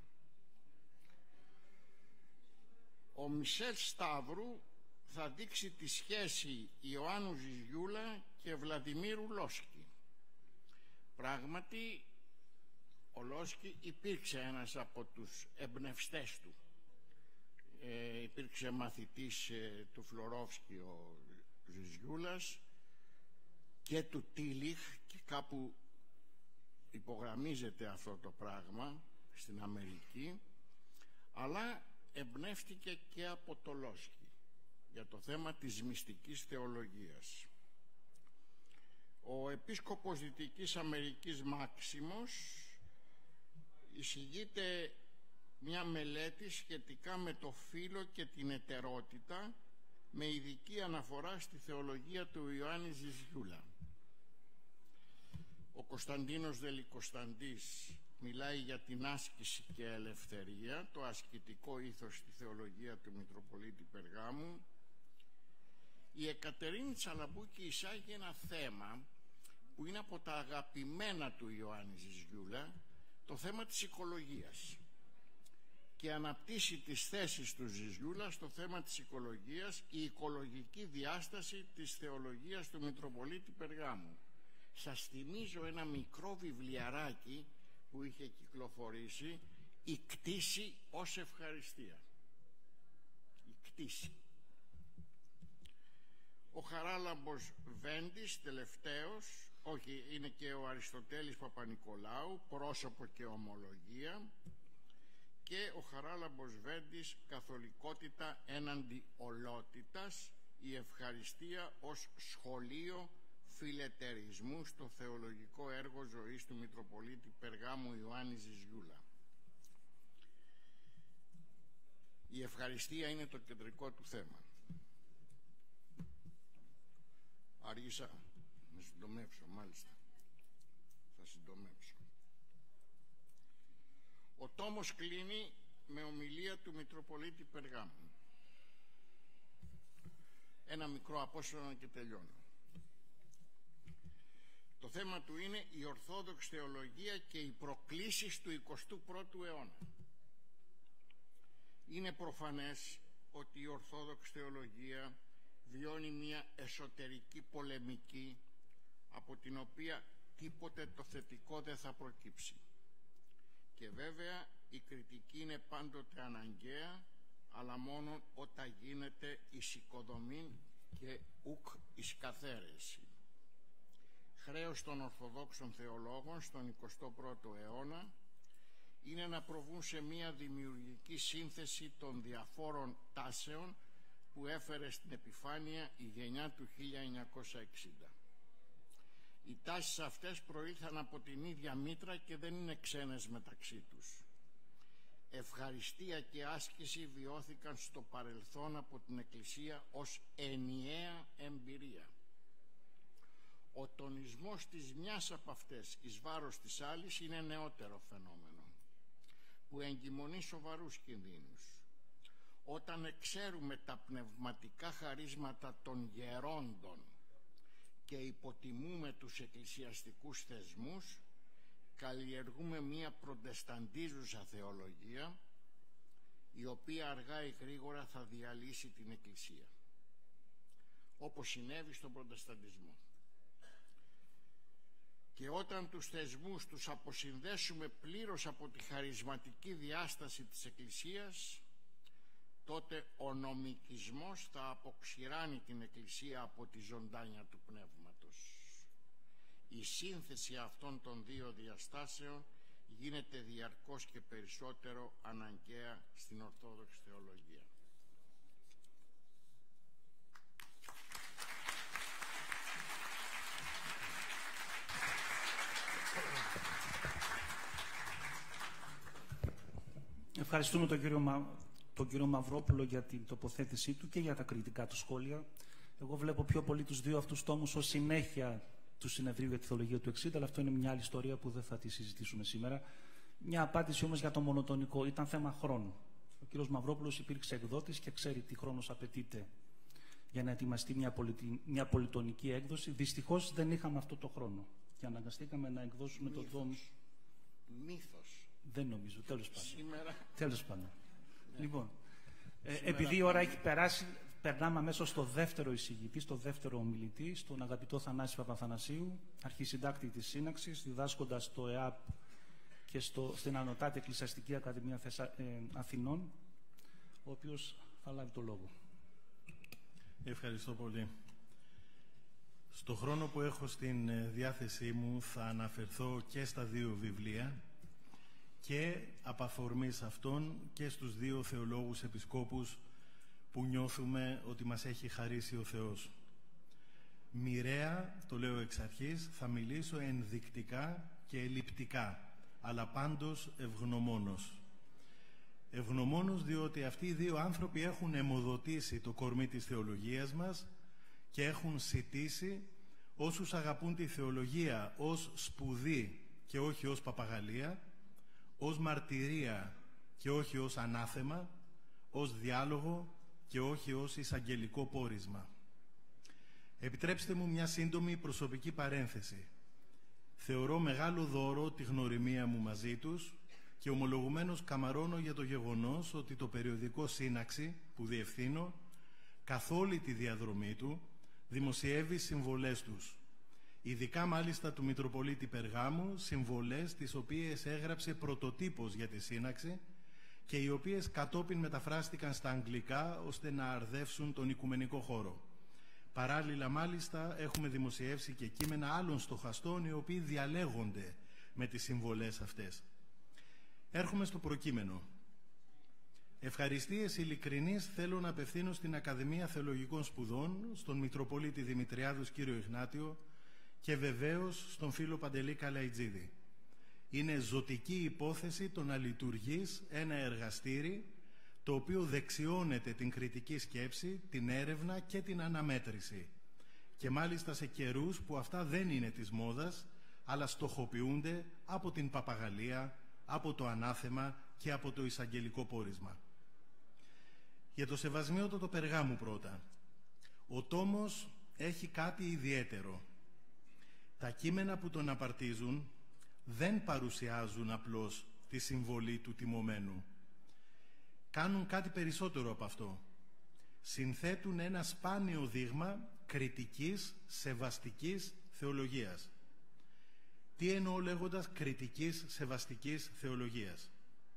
Ο Μισελ Σταύρου θα δείξει τη σχέση Ιωάννου Ζιζιούλα και Βλαντιμίρου Λόσκη. Πράγματι, ο Λόσκη υπήρξε ένας από τους εμπνευστές του. Υπήρξε μαθητής του Φλωρόφσκι ο Ζιζιούλας και του Τίλιχ, και κάπου υπογραμμίζεται αυτό το πράγμα στην Αμερική, αλλά εμπνεύστηκε και από το Λόσκι για το θέμα της μυστικής θεολογίας. Ο επίσκοπος Δυτικής Αμερικής Μάξιμος εισηγείται μια μελέτη σχετικά με το φύλο και την ετερότητα, με ειδική αναφορά στη θεολογία του Ιωάννη Ζιζιούλα. Ο Κωνσταντίνος Δελικοσταντής μιλάει για την άσκηση και ελευθερία, το ασκητικό ήθος στη θεολογία του Μητροπολίτη Περγάμου. Η Εκατερίνη Τσαλαμπούκη εισάγει ένα θέμα που είναι από τα αγαπημένα του Ιωάννη Ζιζιούλα, το θέμα της οικολογίας, και αναπτύσσει τις θέσεις του Ζιζιούλα στο θέμα της οικολογίας, η οικολογική διάσταση της θεολογίας του Μητροπολίτη Περγάμου. Σας θυμίζω ένα μικρό βιβλιαράκι που είχε κυκλοφορήσει, «Η κτήση ως ευχαριστία». Η κτήση. Ο Χαράλαμπος Βέντης, τελευταίος, όχι, είναι και ο Αριστοτέλης Παπανικολάου, πρόσωπο και ομολογία, και ο Χαράλαμπος Βέντης, καθολικότητα έναντι ολότητας, η ευχαριστία ως σχολείο φιλετερισμού στο θεολογικό έργο ζωής του Μητροπολίτη Περγάμου Ιωάννη Ζιζιούλα. Η ευχαριστία είναι το κεντρικό του θέμα. Άργησα να συντομεύσω, μάλιστα. Θα συντομεύσω. Ο τόμος κλείνει με ομιλία του Μητροπολίτη Περγάμου. Ένα μικρό απόσπασμα και τελειώνω. Το θέμα του είναι η Ορθόδοξη θεολογία και οι προκλήσεις του 21ου αιώνα. Είναι προφανές ότι η Ορθόδοξη θεολογία βιώνει μια εσωτερική πολεμική, από την οποία τίποτε το θετικό δεν θα προκύψει. Και βέβαια η κριτική είναι πάντοτε αναγκαία, αλλά μόνο όταν γίνεται εις οικοδομήν και ουκ εις καθαίρεση. Χρέος των Ορθοδόξων θεολόγων στον 21ο αιώνα είναι να προβούν σε μια δημιουργική σύνθεση των διαφόρων τάσεων που έφερε στην επιφάνεια η γενιά του 1960. Οι τάσεις αυτές προήλθαν από την ίδια μήτρα και δεν είναι ξένες μεταξύ τους. Ευχαριστία και άσκηση βιώθηκαν στο παρελθόν από την Εκκλησία ως ενιαία εμπειρία. Ο τονισμός της μιας από αυτές εις βάρος της άλλης είναι νεότερο φαινόμενο, που εγκυμονεί σοβαρούς κινδύνους. Όταν εξέρουμε τα πνευματικά χαρίσματα των γερόντων και υποτιμούμε τους εκκλησιαστικούς θεσμούς, καλλιεργούμε μία προτεσταντίζουσα θεολογία, η οποία αργά ή γρήγορα θα διαλύσει την Εκκλησία, όπως συνέβη στον Προτεσταντισμό. Και όταν τους θεσμούς τους αποσυνδέσουμε πλήρως από τη χαρισματική διάσταση της Εκκλησίας, τότε ο νομικισμός θα αποξηράνει την Εκκλησία από τη ζωντάνια του πνεύματος. Η σύνθεση αυτών των δύο διαστάσεων γίνεται διαρκώς και περισσότερο αναγκαία στην Ορθόδοξη θεολογία. Ευχαριστούμε τον κύριο Μαυρόπουλο για την τοποθέτησή του και για τα κριτικά του σχόλια. Εγώ βλέπω πιο πολύ τους δύο αυτούς τόμους ως συνέχεια του συνεδρίου για τη θεολογία του 60, αλλά αυτό είναι μια άλλη ιστορία που δεν θα τη συζητήσουμε σήμερα. Μια απάντηση όμως για το μονοτονικό. Ήταν θέμα χρόνου. Ο κύριος Μαυρόπουλος υπήρξε εκδότης και ξέρει τι χρόνος απαιτείται για να ετοιμαστεί μια πολυτονική έκδοση. Δυστυχώς δεν είχαμε αυτό το χρόνο και αναγκαστήκαμε να εκδώσουμε τον τόμο. Μύθος. Δεν νομίζω. Τέλος πάντων. Σήμερα. Τέλος πάντων. Ναι. Λοιπόν, επειδή η ώρα έχει περάσει, περνάμε αμέσως στο δεύτερο εισηγητή, στο δεύτερο ομιλητή, στον αγαπητό Θανάση Παπαθανασίου, αρχισυντάκτη της Σύναξης, διδάσκοντας στο ΕΑΠ και στην Ανωτάτη Εκκλησιαστική Ακαδημία Αθηνών, ο οποίος θα λάβει το λόγο. Ευχαριστώ πολύ. Στο χρόνο που έχω στην διάθεσή μου θα αναφερθώ και στα δύο βιβλία και απ' αφορμής αυτών και στους δύο θεολόγους επισκόπους που νιώθουμε ότι μας έχει χαρίσει ο Θεός. Μοιραία, το λέω εξ αρχής, θα μιλήσω ενδεικτικά και ελλειπτικά, αλλά πάντως ευγνωμόνος. Ευγνωμόνος διότι αυτοί οι δύο άνθρωποι έχουν αιμοδοτήσει το κορμί της θεολογίας μας και έχουν σιτήσει όσους αγαπούν τη θεολογία ως σπουδή και όχι ως παπαγαλία, ως μαρτυρία και όχι ως ανάθεμα, ως διάλογο και όχι ως εισαγγελικό πόρισμα. Επιτρέψτε μου μια σύντομη προσωπική παρένθεση. Θεωρώ μεγάλο δώρο τη γνωριμία μου μαζί τους και ομολογουμένως καμαρώνω για το γεγονός ότι το περιοδικό Σύναξη που διευθύνω καθ' όλη τη διαδρομή του δημοσιεύει συμβολές τους. Ειδικά μάλιστα του Μητροπολίτη Περγάμου, συμβολές τις οποίες έγραψε πρωτοτύπος για τη Σύναξη και οι οποίες κατόπιν μεταφράστηκαν στα αγγλικά ώστε να αρδεύσουν τον οικουμενικό χώρο. Παράλληλα μάλιστα έχουμε δημοσιεύσει και κείμενα άλλων στοχαστών οι οποίοι διαλέγονται με τις συμβολές αυτές. Έρχομαι στο προκείμενο. Ευχαριστίες ειλικρινείς θέλω να απευθύνω στην Ακαδημία Θεολογικών Σπουδών, στον Μητροπολίτη Δημητριάδους κύριο Ιγνάτιο και βεβαίως στον φίλο Παντελή Καλαϊτζίδη. Είναι ζωτική υπόθεση το να λειτουργείς ένα εργαστήρι το οποίο δεξιώνεται την κριτική σκέψη, την έρευνα και την αναμέτρηση. Και μάλιστα σε καιρούς που αυτά δεν είναι της μόδας, αλλά στοχοποιούνται από την παπαγαλία, από το ανάθεμα και από το εισαγγελικό πόρισμα. Για το Σεβασμιότατο Περγάμου πρώτα. Ο τόμος έχει κάτι ιδιαίτερο. Τα κείμενα που τον απαρτίζουν δεν παρουσιάζουν απλώς τη συμβολή του τιμωμένου. Κάνουν κάτι περισσότερο από αυτό. Συνθέτουν ένα σπάνιο δείγμα κριτικής, σεβαστικής θεολογίας. Τι εννοώ λέγοντας κριτικής, σεβαστικής θεολογίας?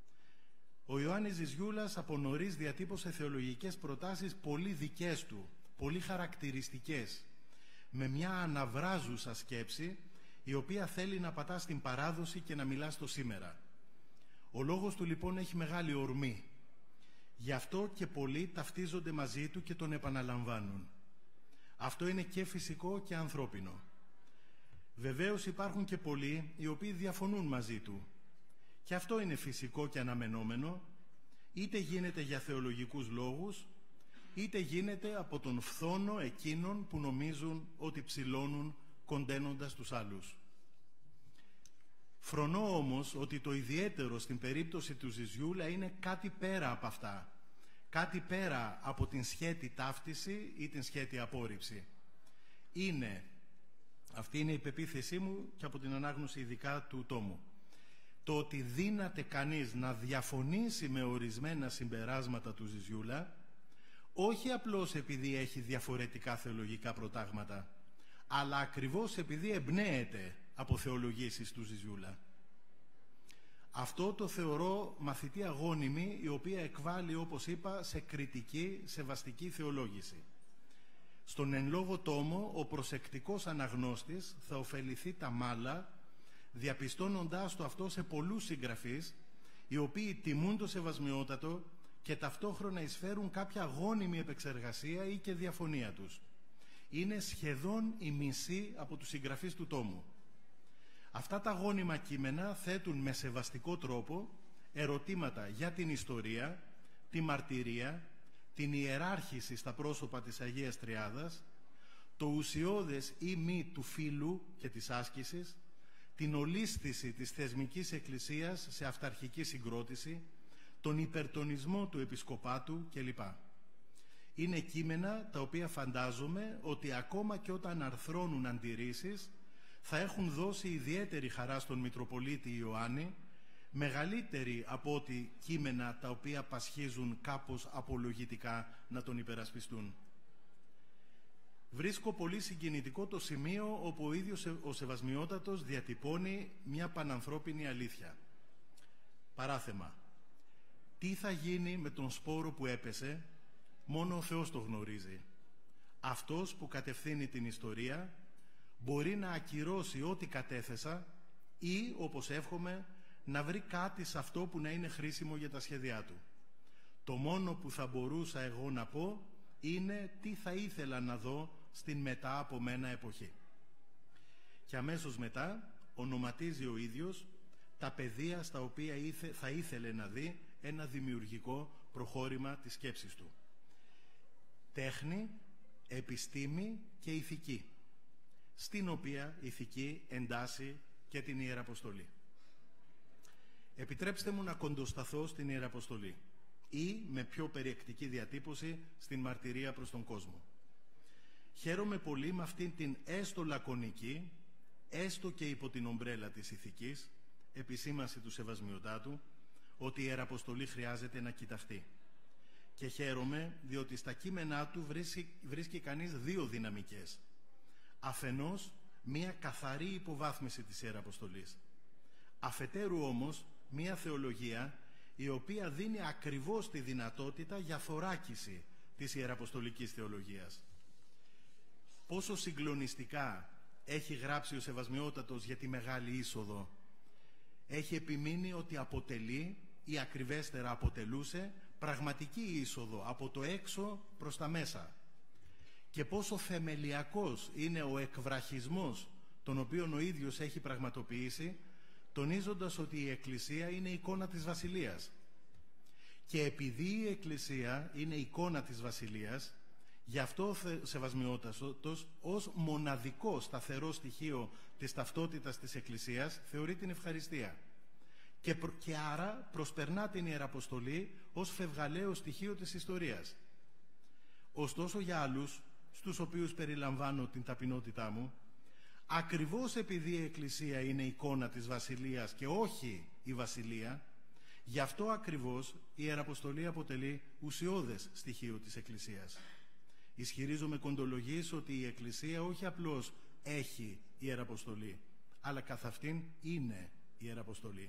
Ο Ιωάννης Ζιζιούλας από νωρίς διατύπωσε θεολογικές προτάσεις πολύ δικές του, πολύ χαρακτηριστικές, με μια αναβράζουσα σκέψη η οποία θέλει να πατά στην παράδοση και να μιλά στο σήμερα. Ο λόγος του λοιπόν έχει μεγάλη ορμή. Γι' αυτό και πολλοί ταυτίζονται μαζί του και τον επαναλαμβάνουν. Αυτό είναι και φυσικό και ανθρώπινο. Βεβαίως υπάρχουν και πολλοί οι οποίοι διαφωνούν μαζί του. Και αυτό είναι φυσικό και αναμενόμενο, είτε γίνεται για θεολογικούς λόγους, είτε γίνεται από τον φθόνο εκείνων που νομίζουν ότι ψηλώνουν κοντένοντας τους άλλους. Φρονώ όμως ότι το ιδιαίτερο στην περίπτωση του Ζιζιούλα είναι κάτι πέρα από αυτά. Κάτι πέρα από την σχέτη ταύτιση ή την σχέτη απόρριψη. Αυτή είναι η πεποίθησή μου και από την ανάγνωση ειδικά του τόμου. το ότι δύναται κανείς να διαφωνήσει με ορισμένα συμπεράσματα του Ζιζιούλα, όχι απλώς επειδή έχει διαφορετικά θεολογικά προτάγματα, αλλά ακριβώς επειδή εμπνέεται από θεολογήσεις του Ζιζιούλα. Αυτό το θεωρώ μαθητή αγώνιμη, η οποία εκβάλλει, όπως είπα, σε κριτική, σεβαστική θεολόγηση. Στον εν λόγω τόμο, ο προσεκτικός αναγνώστης θα ωφεληθεί τα μάλα, διαπιστώνοντάς το αυτό σε πολλούς συγγραφείς, οι οποίοι τιμούν το Σεβασμιότατο και ταυτόχρονα εισφέρουν κάποια αγώνιμη επεξεργασία ή και διαφωνία τους. Είναι σχεδόν η μισή από τους συγγραφείς του τόμου. Αυτά τα αγώνιμα κείμενα θέτουν με σεβαστικό τρόπο ερωτήματα για την ιστορία, τη μαρτυρία, την ιεράρχηση στα πρόσωπα της Αγίας Τριάδας, το ουσιώδες ή μη του φύλου και της άσκησης, την ολίσθηση της θεσμικής εκκλησίας σε αυταρχική συγκρότηση, τον υπερτονισμό του επισκοπάτου κλπ. Είναι κείμενα τα οποία φαντάζομαι ότι ακόμα και όταν αρθρώνουν αντιρρήσεις θα έχουν δώσει ιδιαίτερη χαρά στον Μητροπολίτη Ιωάννη, μεγαλύτερη από ότι κείμενα τα οποία πασχίζουν κάπως απολογητικά να τον υπερασπιστούν. Βρίσκω πολύ συγκινητικό το σημείο όπου ο ίδιος ο Σεβασμιότατος διατυπώνει μια πανανθρώπινη αλήθεια. Παράθεμα. Τι θα γίνει με τον σπόρο που έπεσε, μόνο ο Θεός το γνωρίζει. Αυτός που κατευθύνει την ιστορία μπορεί να ακυρώσει ό,τι κατέθεσα ή, όπως εύχομαι, να βρει κάτι σε αυτό που να είναι χρήσιμο για τα σχέδιά του. Το μόνο που θα μπορούσα εγώ να πω είναι τι θα ήθελα να δω στην μετά από μένα εποχή. Και αμέσως μετά ονοματίζει ο ίδιος τα πεδία στα οποία θα ήθελε να δει ένα δημιουργικό προχώρημα της σκέψης του. Τέχνη, επιστήμη και ηθική, στην οποία ηθική εντάσσει και την Ιεραποστολή. Επιτρέψτε μου να κοντοσταθώ στην Ιεραποστολή ή, με πιο περιεκτική διατύπωση, στην μαρτυρία προς τον κόσμο. Χαίρομαι πολύ με αυτήν την έστω λακωνική, έστω και υπό την ομπρέλα της ηθικής, επισήμανση του Σεβασμιωτάτου, ότι η Ιεραποστολή χρειάζεται να κοιταχτεί. Και χαίρομαι διότι στα κείμενά του βρίσκει κανείς δύο δυναμικές. Αφενός, μία καθαρή υποβάθμιση της Ιεραποστολής. Αφετέρου όμως, μία θεολογία η οποία δίνει ακριβώς τη δυνατότητα για θωράκιση της ιεραποστολικής θεολογίας. Πόσο συγκλονιστικά έχει γράψει ο Σεβασμιότατος για τη Μεγάλη Είσοδο. Έχει επιμείνει ότι αποτελεί, ή ακριβέστερα αποτελούσε, πραγματική είσοδο από το έξω προς τα μέσα. Και πόσο θεμελιακός είναι ο εκβραχισμός τον οποίον ο ίδιος έχει πραγματοποιήσει, τονίζοντας ότι η Εκκλησία είναι εικόνα της Βασιλείας. Και επειδή η Εκκλησία είναι εικόνα της Βασιλείας, γι' αυτό ο Σεβασμιότατος ως μοναδικό σταθερό στοιχείο της ταυτότητας της Εκκλησίας θεωρεί την ευχαριστία. Και άρα προσπερνά την Ιεραποστολή ως φευγαλαίο στοιχείο της ιστορίας. Ωστόσο για άλλους, στους οποίους περιλαμβάνω την ταπεινότητά μου, ακριβώς επειδή η Εκκλησία είναι εικόνα της Βασιλείας και όχι η Βασιλεία, γι' αυτό ακριβώς η Ιεραποστολή αποτελεί ουσιώδες στοιχείο της Εκκλησίας. Ισχυρίζομαι κοντολογής ότι η Εκκλησία όχι απλώς έχει Ιεραποστολή, αλλά καθ' αυτήν είναι η Ιεραποστολή.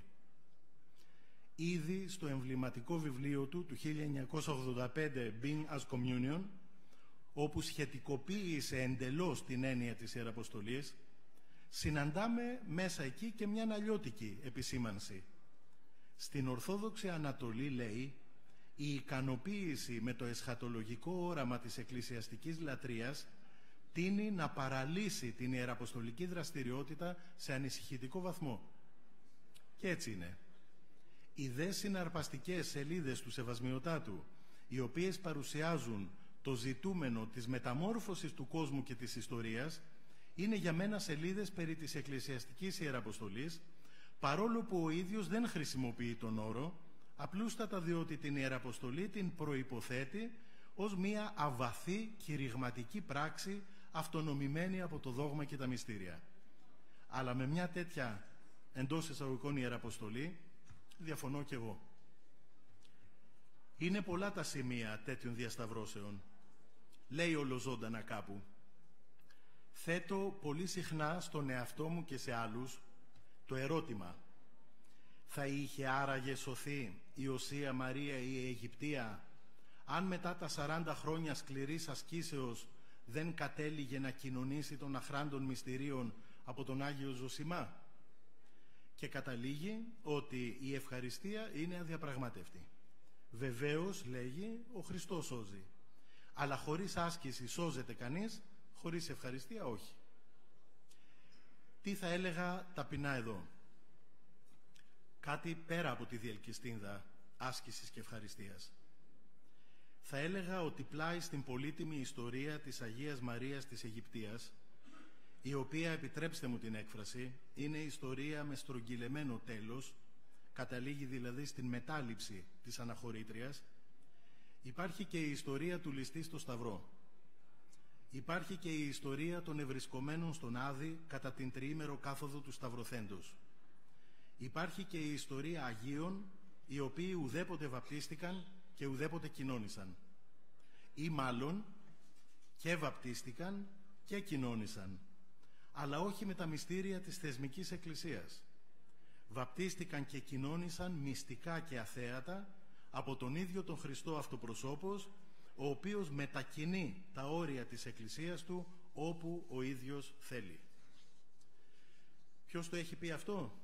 Ήδη στο εμβληματικό βιβλίο του 1985 Being as Communion, όπου σχετικοποίησε εντελώς την έννοια της Ιεραποστολής, συναντάμε μέσα εκεί και μια αλλιώτικη επισήμανση. Στην Ορθόδοξη Ανατολή, λέει, η ικανοποίηση με το εσχατολογικό όραμα της εκκλησιαστικής λατρείας τείνει να παραλύσει την ιεραποστολική δραστηριότητα σε ανησυχητικό βαθμό. Και έτσι είναι. Οι δε συναρπαστικές σελίδες του Σεβασμιωτάτου, οι οποίες παρουσιάζουν το ζητούμενο της μεταμόρφωσης του κόσμου και της ιστορίας, είναι για μένα σελίδες περί της εκκλησιαστικής ιεραποστολής, παρόλο που ο ίδιος δεν χρησιμοποιεί τον όρο, απλούστατα διότι την ιεραποστολή την προϋποθέτει ως μία αβαθή κηρυγματική πράξη αυτονομημένη από το δόγμα και τα μυστήρια. Αλλά με μια τέτοια εντός εισαγωγικών ιεραποστολή, διαφωνώ κι εγώ. Είναι πολλά τα σημεία τέτοιων διασταυρώσεων. Λέει ολοζώντανα κάπου. Θέτω πολύ συχνά στον εαυτό μου και σε άλλους το ερώτημα: θα είχε άραγε σωθεί η Οσία Μαρία η Αιγυπτία αν μετά τα 40 χρόνια σκληρής ασκήσεως δεν κατέληγε να κοινωνήσει των αχράντων μυστηρίων από τον Άγιο Ζωσιμά? Και καταλήγει ότι η ευχαριστία είναι αδιαπραγμάτευτη. Βεβαίως, λέγει, ο Χριστός σώζει. Αλλά χωρίς άσκηση σώζεται κανείς, χωρίς ευχαριστία όχι. Τι θα έλεγα ταπεινά εδώ? Κάτι πέρα από τη διελκυστίνδα άσκησης και ευχαριστίας. Θα έλεγα ότι πλάι στην πολύτιμη ιστορία της Αγίας Μαρίας της Αιγυπτίας, η οποία, επιτρέψτε μου την έκφραση, είναι ιστορία με στρογγυλεμένο τέλος, καταλήγει δηλαδή στην μετάληψη της αναχωρήτριας, υπάρχει και η ιστορία του ληστή στο Σταυρό. Υπάρχει και η ιστορία των ευρισκομένων στον Άδη κατά την τριήμερο κάθοδο του Σταυροθέντος. Υπάρχει και η ιστορία Αγίων, οι οποίοι ουδέποτε βαπτίστηκαν και ουδέποτε κοινώνησαν. Ή μάλλον και βαπτίστηκαν και κοινώνησαν, αλλά όχι με τα μυστήρια της θεσμικής εκκλησίας. Βαπτίστηκαν και κοινώνησαν μυστικά και αθέατα από τον ίδιο τον Χριστό αυτοπροσώπος, ο οποίος μετακινεί τα όρια της εκκλησίας του όπου ο ίδιος θέλει. Ποιος το έχει πει αυτό?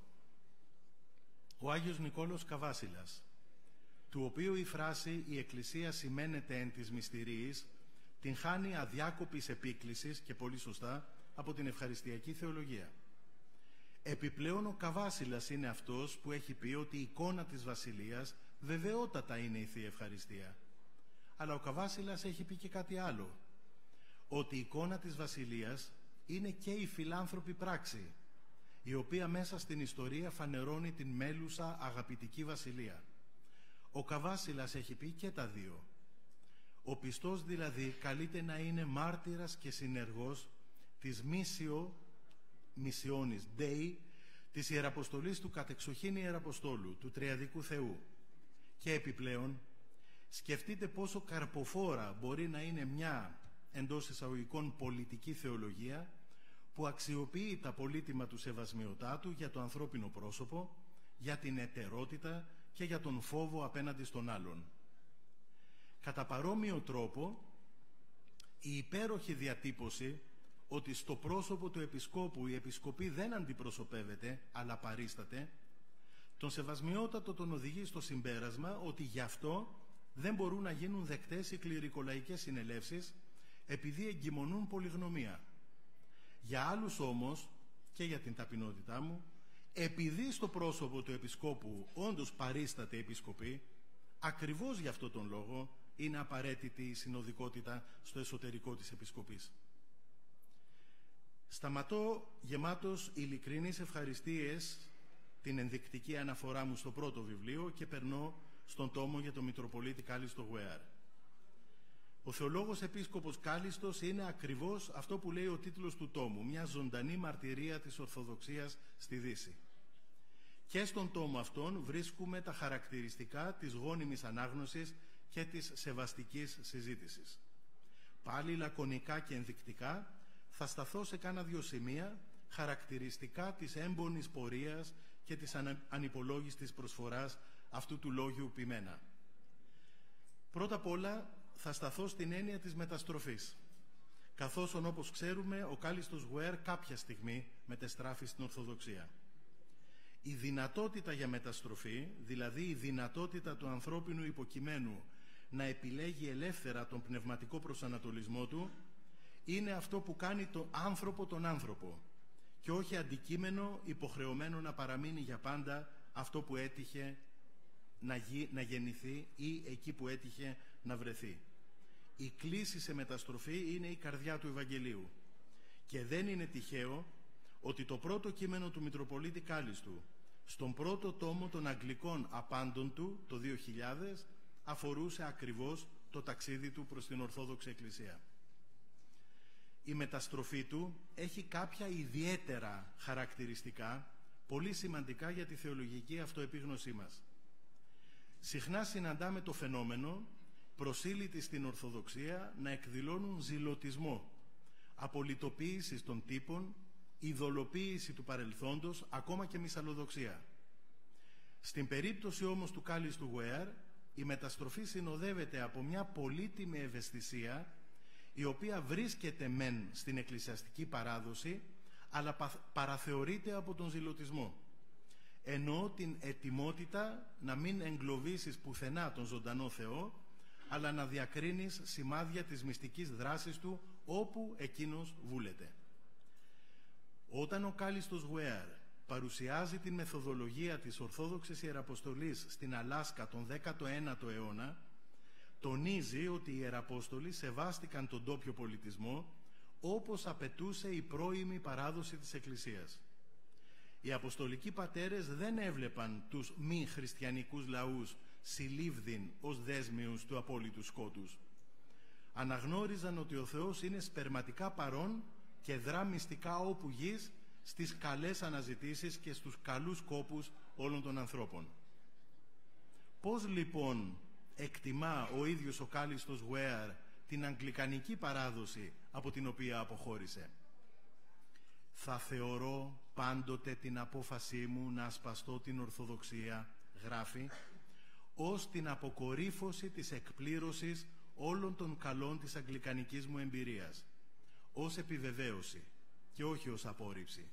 Ο Άγιος Νικόλαος Καβάσιλας, του οποίου η φράση «η Εκκλησία σημαίνεται εν της μυστηρίης» την χάνει αδιάκοπης επίκλησης, και πολύ σωστά, από την ευχαριστιακή θεολογία. Επιπλέον ο Καβάσιλας είναι αυτός που έχει πει ότι η εικόνα της Βασιλείας βεβαιότατα είναι η Θεία Ευχαριστία. Αλλά ο Καβάσιλας έχει πει και κάτι άλλο, ότι η εικόνα της Βασιλείας είναι και η φιλάνθρωπη πράξη, η οποία μέσα στην ιστορία φανερώνει την μέλουσα αγαπητική βασιλεία. Ο Καβάσιλας έχει πει και τα δύο. Ο πιστός δηλαδή καλείται να είναι μάρτυρας και συνεργός της μισιώνης Dei, της Ιεραποστολής του κατεξοχήν Ιεραποστόλου, του Τριαδικού Θεού. Και επιπλέον, σκεφτείτε πόσο καρποφόρα μπορεί να είναι μια, εντός εισαγωγικών, πολιτική θεολογία που αξιοποιεί τα πολύτιμα του σεβασμιωτάτου για το ανθρώπινο πρόσωπο, για την ετερότητα και για τον φόβο απέναντι στον άλλον. Κατά παρόμοιο τρόπο, η υπέροχη διατύπωση ότι στο πρόσωπο του Επισκόπου η Επισκοπή δεν αντιπροσωπεύεται, αλλά παρίσταται, τον σεβασμιότατο τον οδηγεί στο συμπέρασμα ότι γι' αυτό δεν μπορούν να γίνουν δεκτές οι κληρικολαϊκές συνελεύσεις, επειδή εγκυμονούν πολυγνωμία. Για άλλους όμως, και για την ταπεινότητά μου, επειδή στο πρόσωπο του Επισκόπου όντως παρίσταται η Επισκοπή, ακριβώς γι' αυτό τον λόγο είναι απαραίτητη η συνοδικότητα στο εσωτερικό της Επισκοπής. Σταματώ γεμάτος ειλικρινείς ευχαριστίες την ενδεικτική αναφορά μου στο πρώτο βιβλίο και περνώ στον τόμο για τον Μητροπολίτη Κάλιστο Γουέαρ. Ο θεολόγος επίσκοπος Κάλιστος είναι ακριβώς αυτό που λέει ο τίτλος του τόμου, μια ζωντανή μαρτυρία της Ορθοδοξίας στη Δύση. Και στον τόμο αυτόν βρίσκουμε τα χαρακτηριστικά της γόνιμης ανάγνωσης και της σεβαστικής συζήτησης. Πάλι λακωνικά και ενδεικτικά θα σταθώ σε κάνα δύο σημεία χαρακτηριστικά της έμπονης πορείας και της ανυπολόγιστης προσφοράς αυτού του λόγιου ποιμένα. Πρώτα απ' όλα θα σταθώ στην έννοια της μεταστροφής, καθώς όπως ξέρουμε ο Κάλιστος Γουέαρ κάποια στιγμή μετεστράφει στην Ορθοδοξία. Η δυνατότητα για μεταστροφή, δηλαδή η δυνατότητα του ανθρώπινου υποκειμένου να επιλέγει ελεύθερα τον πνευματικό προσανατολισμό του, είναι αυτό που κάνει τον άνθρωπο και όχι αντικείμενο υποχρεωμένο να παραμείνει για πάντα αυτό που έτυχε να γεννηθεί ή εκεί που έτυχε να βρεθεί. Η κλίση σε μεταστροφή είναι η καρδιά του Ευαγγελίου και δεν είναι τυχαίο ότι το πρώτο κείμενο του Μητροπολίτη Κάλιστου στον πρώτο τόμο των Αγγλικών Απάντων του το 2000 αφορούσε ακριβώς το ταξίδι του προς την Ορθόδοξη Εκκλησία. Η μεταστροφή του έχει κάποια ιδιαίτερα χαρακτηριστικά πολύ σημαντικά για τη θεολογική αυτοεπίγνωσή μας. Συχνά συναντάμε το φαινόμενο προσήλυτοι στην Ορθοδοξία να εκδηλώνουν ζηλωτισμό, απολυτοποίηση των τύπων, ειδωλοποίηση του παρελθόντος, ακόμα και μυσαλλοδοξία. Στην περίπτωση όμως του κάλιστου Γουέαρ, η μεταστροφή συνοδεύεται από μια πολύτιμη ευαισθησία, η οποία βρίσκεται μεν στην εκκλησιαστική παράδοση, αλλά παραθεωρείται από τον ζηλωτισμό. Εννοώ την ετοιμότητα να μην εγκλωβίσεις πουθενά τον ζωντανό Θεό, αλλά να διακρίνεις σημάδια της μυστικής δράσης Του όπου εκείνος βούλεται. Όταν ο κάλιστος Γουέαρ παρουσιάζει την μεθοδολογία της Ορθόδοξης Ιεραποστολής στην Αλάσκα τον 19ο αιώνα, τονίζει ότι οι Ιεραπόστολοι σεβάστηκαν τον ντόπιο πολιτισμό όπως απαιτούσε η πρώιμη παράδοση της Εκκλησίας. Οι Αποστολικοί πατέρες δεν έβλεπαν τους μη χριστιανικούς λαούς συλλήβδιν ως δέσμιους του απόλυτου σκότους. Αναγνώριζαν ότι ο Θεός είναι σπερματικά παρόν και δρά μυστικά όπου γης στις καλές αναζητήσεις και στους καλούς κόπους όλων των ανθρώπων. Πώς λοιπόν εκτιμά ο ίδιος ο κάλιστος Γουέαρ την αγγλικανική παράδοση από την οποία αποχώρησε? «Θα θεωρώ πάντοτε την απόφασή μου να ασπαστώ την Ορθοδοξία», γράφει, «ως την αποκορύφωση της εκπλήρωσης όλων των καλών της αγγλικανικής μου εμπειρίας, ως επιβεβαίωση και όχι ως απόρριψη.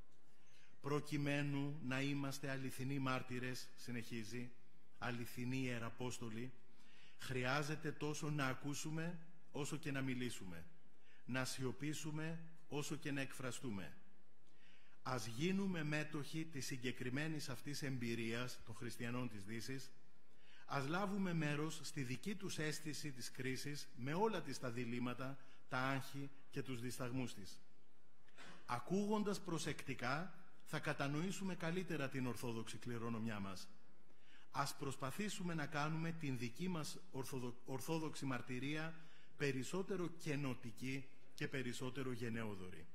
Προκειμένου να είμαστε αληθινοί μάρτυρες», συνεχίζει, «αληθινοί Ιεραπόστολοι, χρειάζεται τόσο να ακούσουμε όσο και να μιλήσουμε, να σιωπήσουμε όσο και να εκφραστούμε. Ας γίνουμε μέτοχοι της συγκεκριμένης αυτής εμπειρίας των χριστιανών της Δύσης, ας λάβουμε μέρος στη δική τους αίσθηση της κρίσης με όλα τις τα διλήμματα, τα άγχη και τους δισταγμούς της. Ακούγοντας προσεκτικά θα κατανοήσουμε καλύτερα την ορθόδοξη κληρονομιά μας. Ας προσπαθήσουμε να κάνουμε την δική μας ορθόδοξη μαρτυρία περισσότερο καινοτική και περισσότερο γενναιόδορη.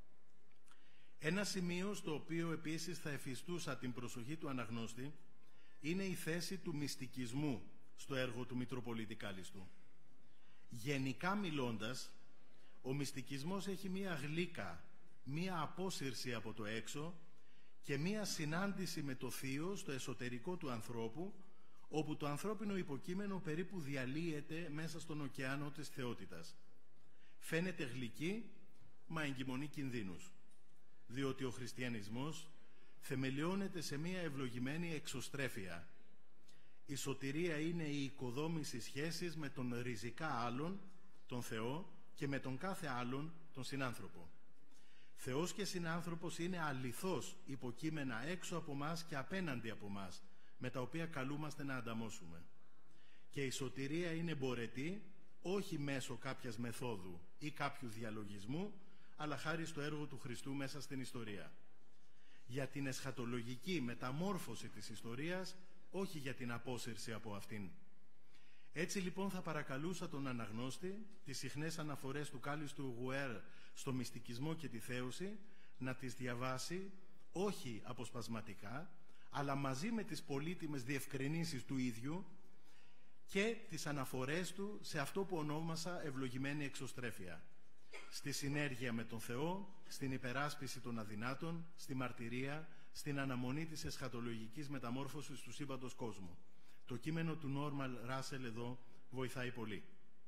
Ένα σημείο στο οποίο επίσης θα εφιστούσα την προσοχή του αναγνώστη είναι η θέση του μυστικισμού στο έργο του Μητροπολίτη Κάλιστου. Γενικά μιλώντας, ο μυστικισμός έχει μία γλύκα, μία απόσυρση από το έξω και μία συνάντηση με το Θείο στο εσωτερικό του ανθρώπου, όπου το ανθρώπινο υποκείμενο περίπου διαλύεται μέσα στον ωκεάνο της θεότητας. Φαίνεται γλυκή, μα εγκυμονεί κινδύνους, διότι ο χριστιανισμός θεμελιώνεται σε μία ευλογημένη εξωστρέφεια. Η σωτηρία είναι η οικοδόμηση σχέσης με τον ριζικά άλλον, τον Θεό, και με τον κάθε άλλον, τον συνάνθρωπο. Θεός και συνάνθρωπος είναι αληθώς υποκείμενα έξω από μας και απέναντι από μας, με τα οποία καλούμαστε να ανταμώσουμε. Και η σωτηρία είναι μπορετή, όχι μέσω κάποιας μεθόδου ή κάποιου διαλογισμού, αλλά χάρη στο έργο του Χριστού μέσα στην ιστορία. Για την εσχατολογική μεταμόρφωση της ιστορίας, όχι για την απόσυρση από αυτήν. Έτσι λοιπόν θα παρακαλούσα τον αναγνώστη τις συχνές αναφορές του κάλιστου Γουέαρ στο μυστικισμό και τη θέωση να τις διαβάσει όχι αποσπασματικά, αλλά μαζί με τις πολύτιμες διευκρινήσεις του ίδιου και τις αναφορές του σε αυτό που ονόμασα ευλογημένη εξωστρέφεια. Στη συνέργεια με τον Θεό, στην υπεράσπιση των αδυνάτων, στη μαρτυρία, στην αναμονή της εσχατολογικής μεταμόρφωσης του σύμπαντος κόσμου. Το κείμενο του Νόρμαν Ράσελ εδώ βοηθάει πολύ.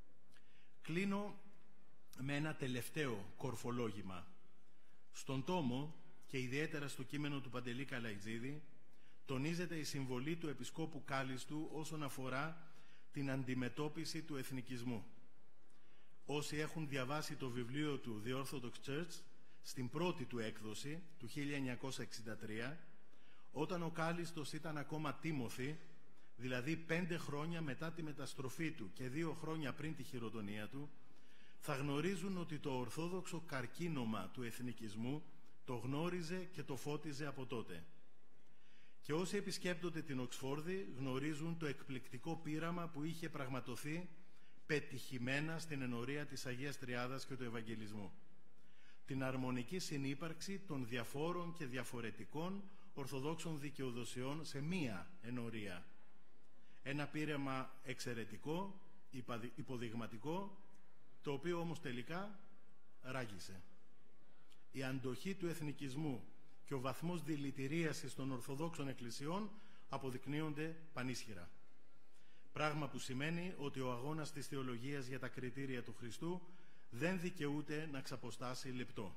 Κλείνω με ένα τελευταίο κορφολόγημα. Στον τόμο και ιδιαίτερα στο κείμενο του Παντελή Καλαϊτζίδη τονίζεται η συμβολή του Επισκόπου Κάλιστου όσον αφορά την αντιμετώπιση του εθνικισμού. Όσοι έχουν διαβάσει το βιβλίο του The Orthodox Church στην πρώτη του έκδοση του 1963, όταν ο Κάλιστος ήταν ακόμα Τίμωθη, δηλαδή 5 χρόνια μετά τη μεταστροφή του και 2 χρόνια πριν τη χειροτονία του, θα γνωρίζουν ότι το ορθόδοξο καρκίνωμα του εθνικισμού το γνώριζε και το φώτιζε από τότε. Και όσοι επισκέπτονται την Οξφόρδη γνωρίζουν το εκπληκτικό πείραμα που είχε πραγματοθεί πετυχημένα στην ενορία της Αγίας Τριάδας και του Ευαγγελισμού. Την αρμονική συνύπαρξη των διαφόρων και διαφορετικών, ορθοδόξων δικαιοδοσιών σε μία ενορία. Ένα πείραμα εξαιρετικό, υποδειγματικό, το οποίο όμως τελικά ράγισε. Η αντοχή του εθνικισμού και ο βαθμός δηλητηρίασης των Ορθοδόξων εκκλησιών αποδεικνύονται πανίσχυρα. Πράγμα που σημαίνει ότι ο αγώνας της θεολογίας για τα κριτήρια του Χριστού δεν δικαιούται να ξαποστάσει λεπτό.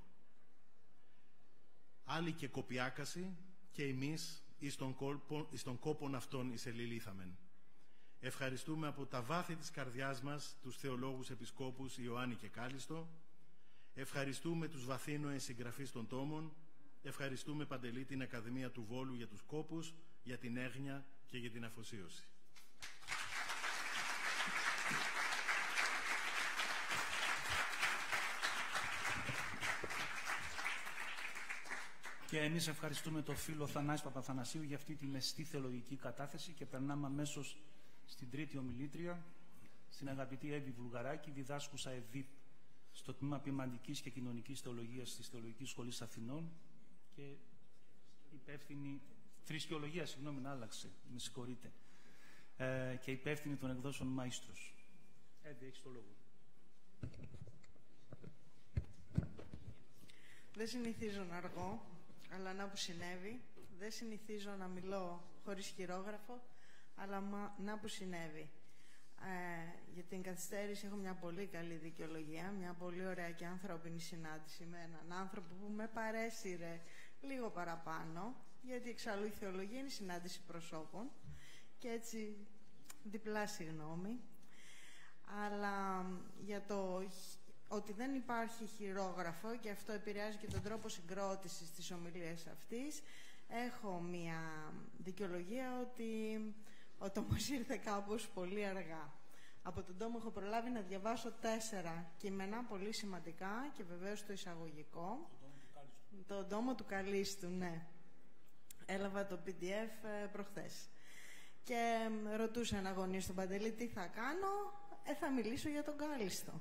Άλλοι και κοπιάκαση και εμείς εις των κόπων αυτών εισελιλήθαμεν. Ευχαριστούμε από τα βάθη της καρδιάς μας τους θεολόγους επισκόπους Ιωάννη και Κάλιστο. Ευχαριστούμε τους βαθύνοες συγγραφείς των τόμων. Ευχαριστούμε, Παντελή, την Ακαδημία του Βόλου για τους κόπους, για την έγνοια και για την αφοσίωση. Και εμείς ευχαριστούμε τον φίλο Θανάση Παπαθανασίου για αυτή την μεστή θεολογική κατάθεση και περνάμε αμέσως στην τρίτη ομιλήτρια, στην αγαπητή Εύη Βουλγαράκη, διδάσκουσα ΕΒΙΠ στο τμήμα Ποιμαντικής και Κοινωνικής Θεολογίας της Θεολογικής Σχολής Αθηνών και υπεύθυνη θρησκεολογία, συγγνώμη, να άλλαξε, με συγχωρείτε, και υπεύθυνη των εκδόσεων Μαΐστρος. Εύη, έχεις το λόγο. Δεν συνηθίζω να αργώ, αλλά να που συνέβη. Δεν συνηθίζω να μιλώ χωρίς χειρόγραφο, αλλά να που συνέβη. Για την καθυστέρηση έχω μια πολύ καλή δικαιολογία, μια πολύ ωραία και ανθρώπινη συνάντηση με έναν άνθρωπο που με παρέσυρε λίγο παραπάνω, γιατί εξάλλου η θεολογία είναι συνάντηση προσώπων και έτσι διπλά συγγνώμη. Αλλά για το ότι δεν υπάρχει χειρόγραφο και αυτό επηρεάζει και τον τρόπο συγκρότησης της ομιλίας αυτής, έχω μια δικαιολογία ότι όμως ήρθε κάπως πολύ αργά. Από τον τόμο έχω προλάβει να διαβάσω 4 κείμενα πολύ σημαντικά και βεβαίως το εισαγωγικό. Τον τόμο του Καλίστου, ναι. Έλαβα το PDF προχθές. Και ρωτούσα ένα γονεί στον Παντελή τι θα κάνω. Θα μιλήσω για τον Κάλιστο.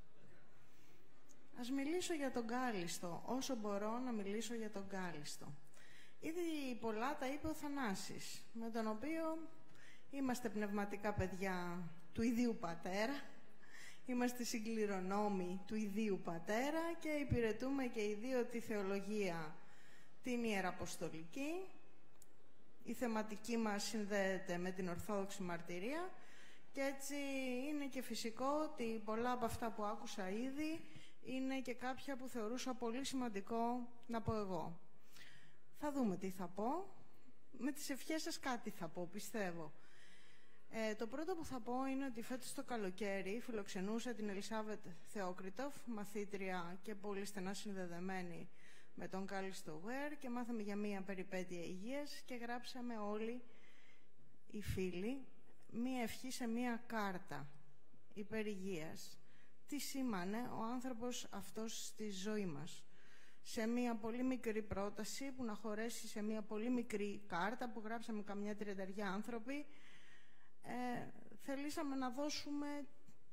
Ας μιλήσω για τον Κάλιστο, όσο μπορώ να μιλήσω για τον Κάλιστο. Ήδη πολλά τα είπε ο Θανάσης, με τον οποίο είμαστε πνευματικά παιδιά του ιδίου πατέρα, είμαστε συγκληρονόμοι του ιδίου πατέρα και υπηρετούμε και οι δύο τη θεολογία την ιεραποστολική. Η θεματική μας συνδέεται με την Ορθόδοξη μαρτυρία και έτσι είναι και φυσικό ότι πολλά από αυτά που άκουσα ήδη είναι και κάποια που θεωρούσα πολύ σημαντικό να πω εγώ. Θα δούμε τι θα πω. Με τις ευχές σας κάτι θα πω, πιστεύω. Το πρώτο που θα πω είναι ότι φέτος το καλοκαίρι φιλοξενούσα την Ελισάβετ Θεόκριτοφ, μαθήτρια και πολύ στενά συνδεδεμένη με τον Κάλιστο Γουέρ, και μάθαμε για μία περιπέτεια υγείας και γράψαμε όλοι οι φίλοι μία ευχή σε μία κάρτα υπερ-υγείας. Τι σήμανε ο άνθρωπος αυτός στη ζωή μας. Σε μία πολύ μικρή πρόταση που να χωρέσει σε μία πολύ μικρή κάρτα που γράψαμε καμιά 30 άνθρωποι, θελήσαμε να δώσουμε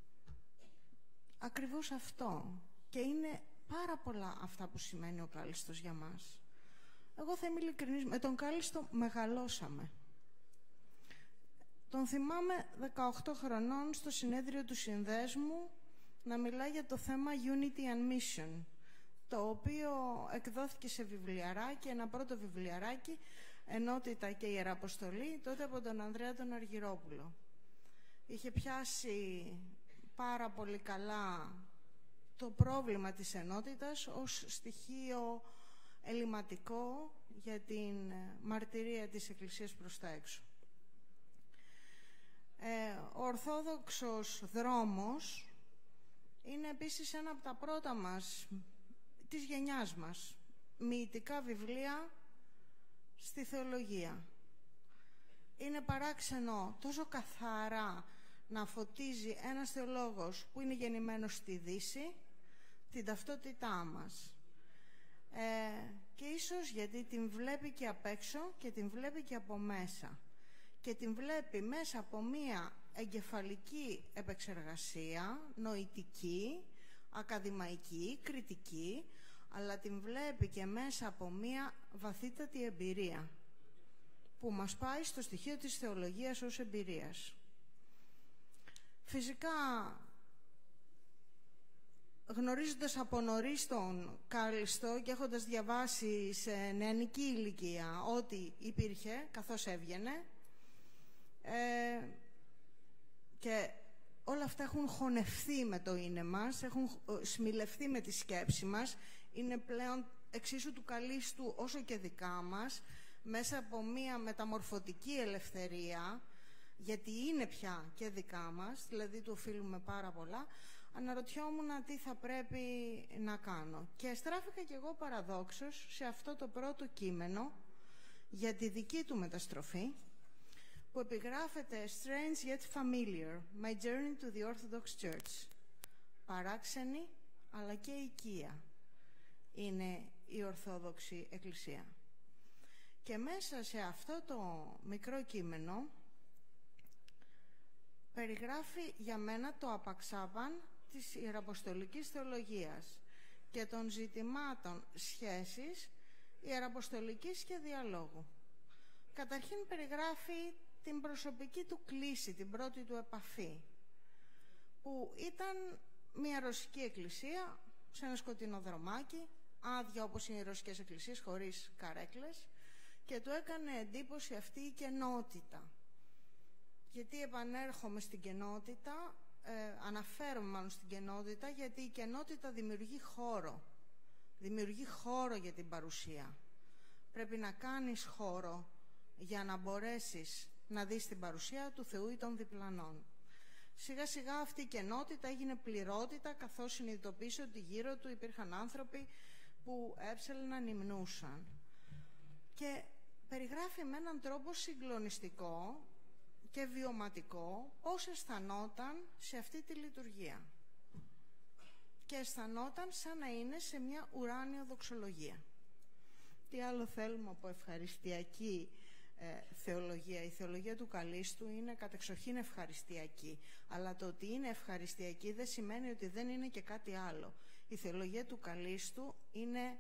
ακριβώς αυτό. Και είναι πάρα πολλά αυτά που σημαίνει ο Κάλιστος για μας. Εγώ θα είμαι ειλικρινής, με τον Κάλιστο μεγαλώσαμε. Τον θυμάμαι 18 χρονών στο συνέδριο του Συνδέσμου να μιλάει για το θέμα Unity and Mission, το οποίο εκδόθηκε σε βιβλιαράκι, ένα πρώτο βιβλιαράκι, Ενότητα και Ιεραποστολή, τότε από τον Ανδρέα τον Αργυρόπουλο. Είχε πιάσει πάρα πολύ καλά το πρόβλημα της ενότητας ως στοιχείο ελληματικό για την μαρτυρία της Εκκλησίας προς τα έξω. Ο Ορθόδοξος δρόμος είναι επίσης ένα από τα πρώτα μας, της γενιάς μας, μυητικά βιβλία στη θεολογία. Είναι παράξενο τόσο καθαρά να φωτίζει ένας θεολόγος που είναι γεννημένος στη Δύση την ταυτότητά μας. Και ίσως γιατί την βλέπει και απ' έξω και την βλέπει και από μέσα. Και την βλέπει μέσα από μία εγκεφαλική επεξεργασία, νοητική, ακαδημαϊκή, κριτική, αλλά την βλέπει και μέσα από μία βαθύτατη εμπειρία που μας πάει στο στοιχείο της θεολογίας ως εμπειρίας. Φυσικά, γνωρίζοντας από νωρίς τον Κάλιστο και έχοντας διαβάσει σε νεανική ηλικία ό,τι υπήρχε καθώς έβγαινε, και όλα αυτά έχουν χωνευθεί με το είναι μας, έχουν σμιλευτεί με τη σκέψη μας, είναι πλέον εξίσου του Καλλίστου όσο και δικά μας, μέσα από μία μεταμορφωτική ελευθερία, γιατί είναι πια και δικά μας, δηλαδή του οφείλουμε πάρα πολλά. Αναρωτιόμουν τι θα πρέπει να κάνω και στράφηκα κι εγώ παραδόξως σε αυτό το πρώτο κείμενο για τη δική του μεταστροφή, που επιγράφεται «Strange yet familiar, my journey to the Orthodox Church». Παράξενη αλλά και οικία είναι η Ορθόδοξη Εκκλησία. Και μέσα σε αυτό το μικρό κείμενο περιγράφει για μένα το απαξάπαν της Ιεραποστολικής Θεολογίας και των ζητημάτων σχέσης Ιεραποστολικής και διαλόγου. Καταρχήν περιγράφει την προσωπική του κλίση, την πρώτη του επαφή, που ήταν μια ρωσική εκκλησία σε ένα σκοτεινό δρομάκι, άδεια όπως είναι οι ρωσικές εκκλησίες, χωρίς καρέκλες, και του έκανε εντύπωση αυτή η κενότητα. Γιατί επανέρχομαι στην κενότητα, αναφέρομαι μάλλον στην κενότητα, γιατί η κενότητα δημιουργεί χώρο. Δημιουργεί χώρο για την παρουσία. Πρέπει να κάνεις χώρο για να μπορέσεις να δεις την παρουσία του Θεού ή των διπλανών. Σιγά σιγά αυτή η κενότητα έγινε πληρότητα, καθώς συνειδητοποίησε ότι γύρω του υπήρχαν άνθρωποι που έψελναν, υμνούσαν. Και περιγράφει με έναν τρόπο συγκλονιστικό και βιωματικό πώς αισθανόταν σε αυτή τη λειτουργία. Και αισθανόταν σαν να είναι σε μια ουράνια δοξολογία. Τι άλλο θέλουμε από ευχαριστιακή θεολογία? Η θεολογία του Καλλίστου είναι κατεξοχήν ευχαριστιακή, αλλά το ότι είναι ευχαριστιακή δεν σημαίνει ότι δεν είναι και κάτι άλλο. Η θεολογία του Καλλίστου είναι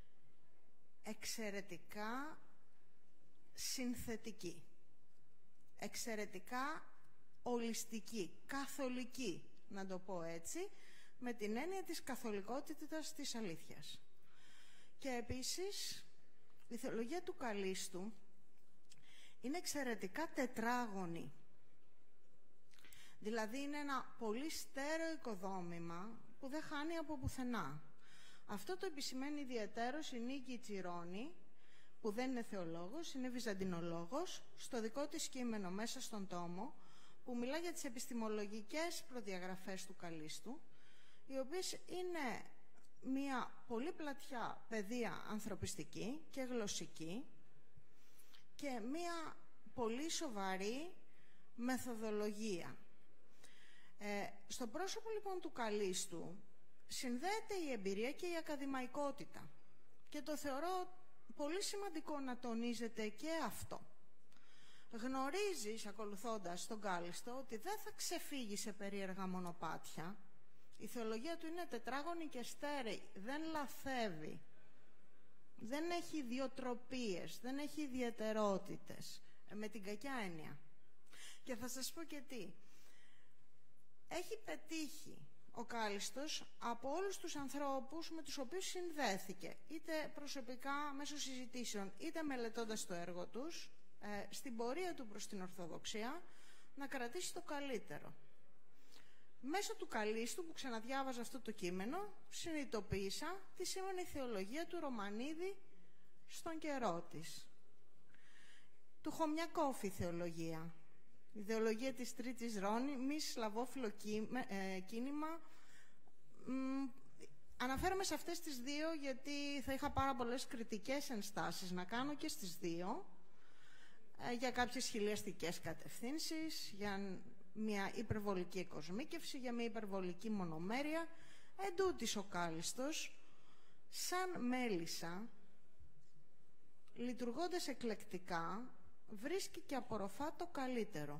εξαιρετικά συνθετική, εξαιρετικά ολιστική, καθολική, να το πω έτσι, με την έννοια της καθολικότητας της αλήθειας. Και επίσης η θεολογία του Καλλίστου είναι εξαιρετικά τετράγωνη. Δηλαδή είναι ένα πολύ στέρεο οικοδόμημα που δεν χάνει από πουθενά. Αυτό το επισημαίνει ιδιαιτέρως η Νίκη Τσιρόνη, που δεν είναι θεολόγος, είναι βυζαντινολόγος, στο δικό της κείμενο μέσα στον τόμο, που μιλά για τις επιστημολογικές προδιαγραφές του Καλλίστου, οι οποίες είναι μια πολύ πλατιά παιδεία ανθρωπιστική και γλωσσική και μια πολύ σοβαρή μεθοδολογία. Στο πρόσωπο λοιπόν του Καλλίστου συνδέεται η εμπειρία και η ακαδημαϊκότητα, και το θεωρώ πολύ σημαντικό να τονίζεται και αυτό. Γνωρίζεις, ακολουθώντας τον Κάλλιστο, ότι δεν θα ξεφύγει σε περίεργα μονοπάτια. Η θεολογία του είναι τετράγωνη και στέρεη, δεν λαθεύει, δεν έχει ιδιοτροπίες, δεν έχει ιδιαιτερότητες, με την κακιά έννοια. Και θα σας πω και τι. Έχει πετύχει ο Κάλλιστος από όλους τους ανθρώπους με τους οποίους συνδέθηκε, είτε προσωπικά μέσω συζητήσεων, είτε μελετώντας το έργο τους, στην πορεία του προς την Ορθοδοξία, να κρατήσει το καλύτερο. Μέσω του Καλλίστου, που ξαναδιάβαζα αυτό το κείμενο, συνειδητοποίησα τι σήμαινε η θεολογία του Ρωμανίδη στον καιρό της. Του Χομιακόφ η θεολογία. Η θεολογία της Τρίτης Ρώμης, σλαβόφιλο κίνημα. Αναφέρομαι σε αυτές τις δύο γιατί θα είχα πάρα πολλές κριτικές ενστάσεις να κάνω και στις δύο, για κάποιες χιλιαστικές κατευθύνσεις, για μια υπερβολική εκοσμίκευση, για μια υπερβολική μονομέρεια. Εν τούτης ο Κάλλιστος, σαν μέλισσα, λειτουργώντας εκλεκτικά, βρίσκει και απορροφά το καλύτερο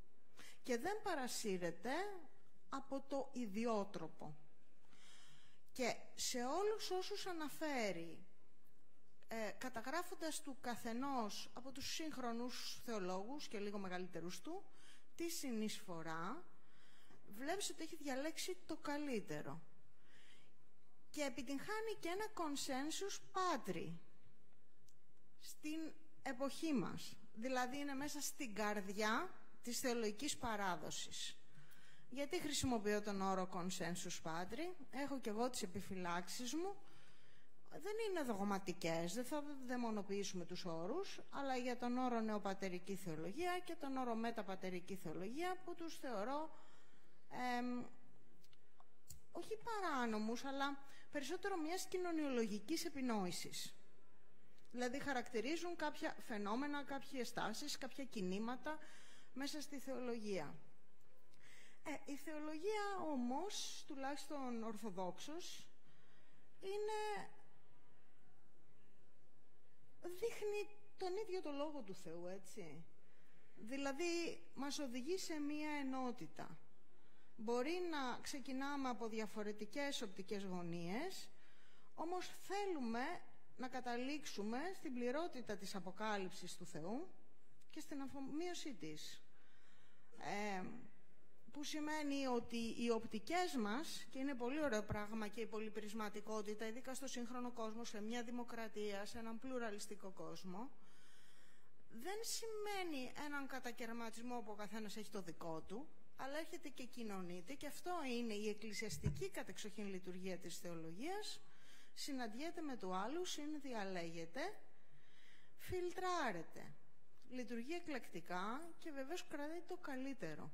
και δεν παρασύρεται από το ιδιότροπο. Και σε όλους όσους αναφέρει, καταγράφοντας του καθενός από τους σύγχρονους θεολόγους και λίγο μεγαλύτερους του τη συνεισφορά, βλέπεις ότι έχει διαλέξει το καλύτερο και επιτυγχάνει και ένα consensus πάτρι στην εποχή μας, δηλαδή είναι μέσα στην καρδιά της θεολογικής παράδοσης. Γιατί χρησιμοποιώ τον όρο consensus πάτρι? Έχω και εγώ τις επιφυλάξεις μου. Δεν είναι δογματικές, δεν θα δαιμονοποιήσουμε τους όρους, αλλά για τον όρο νεοπατερική θεολογία και τον όρο μεταπατερική θεολογία, που τους θεωρώ όχι παράνομους, αλλά περισσότερο μιας κοινωνιολογικής επινόησης. Δηλαδή χαρακτηρίζουν κάποια φαινόμενα, κάποιες τάσεις, κάποια κινήματα μέσα στη θεολογία. Η θεολογία όμως, τουλάχιστον ορθοδόξος, δείχνει τον ίδιο το Λόγο του Θεού, έτσι. Δηλαδή μας οδηγεί σε μία ενότητα. Μπορεί να ξεκινάμε από διαφορετικές οπτικές γωνίες, όμως θέλουμε να καταλήξουμε στην πληρότητα της αποκάλυψης του Θεού και στην αφομοίωσή της. Που σημαίνει ότι οι οπτικές μας, και είναι πολύ ωραίο πράγμα και η πολυπρισματικότητα, ειδικά στο σύγχρονο κόσμο, σε μια δημοκρατία, σε έναν πλουραλιστικό κόσμο, δεν σημαίνει έναν κατακαιρματισμό που ο καθένας έχει το δικό του, αλλά έρχεται και κοινωνείται, και αυτό είναι η εκκλησιαστική κατεξοχήν λειτουργία της θεολογίας. Συναντιέται με του άλλου, συνδιαλέγεται, φιλτράρεται, λειτουργεί εκλεκτικά και βεβαίως κρατάει το καλύτερο.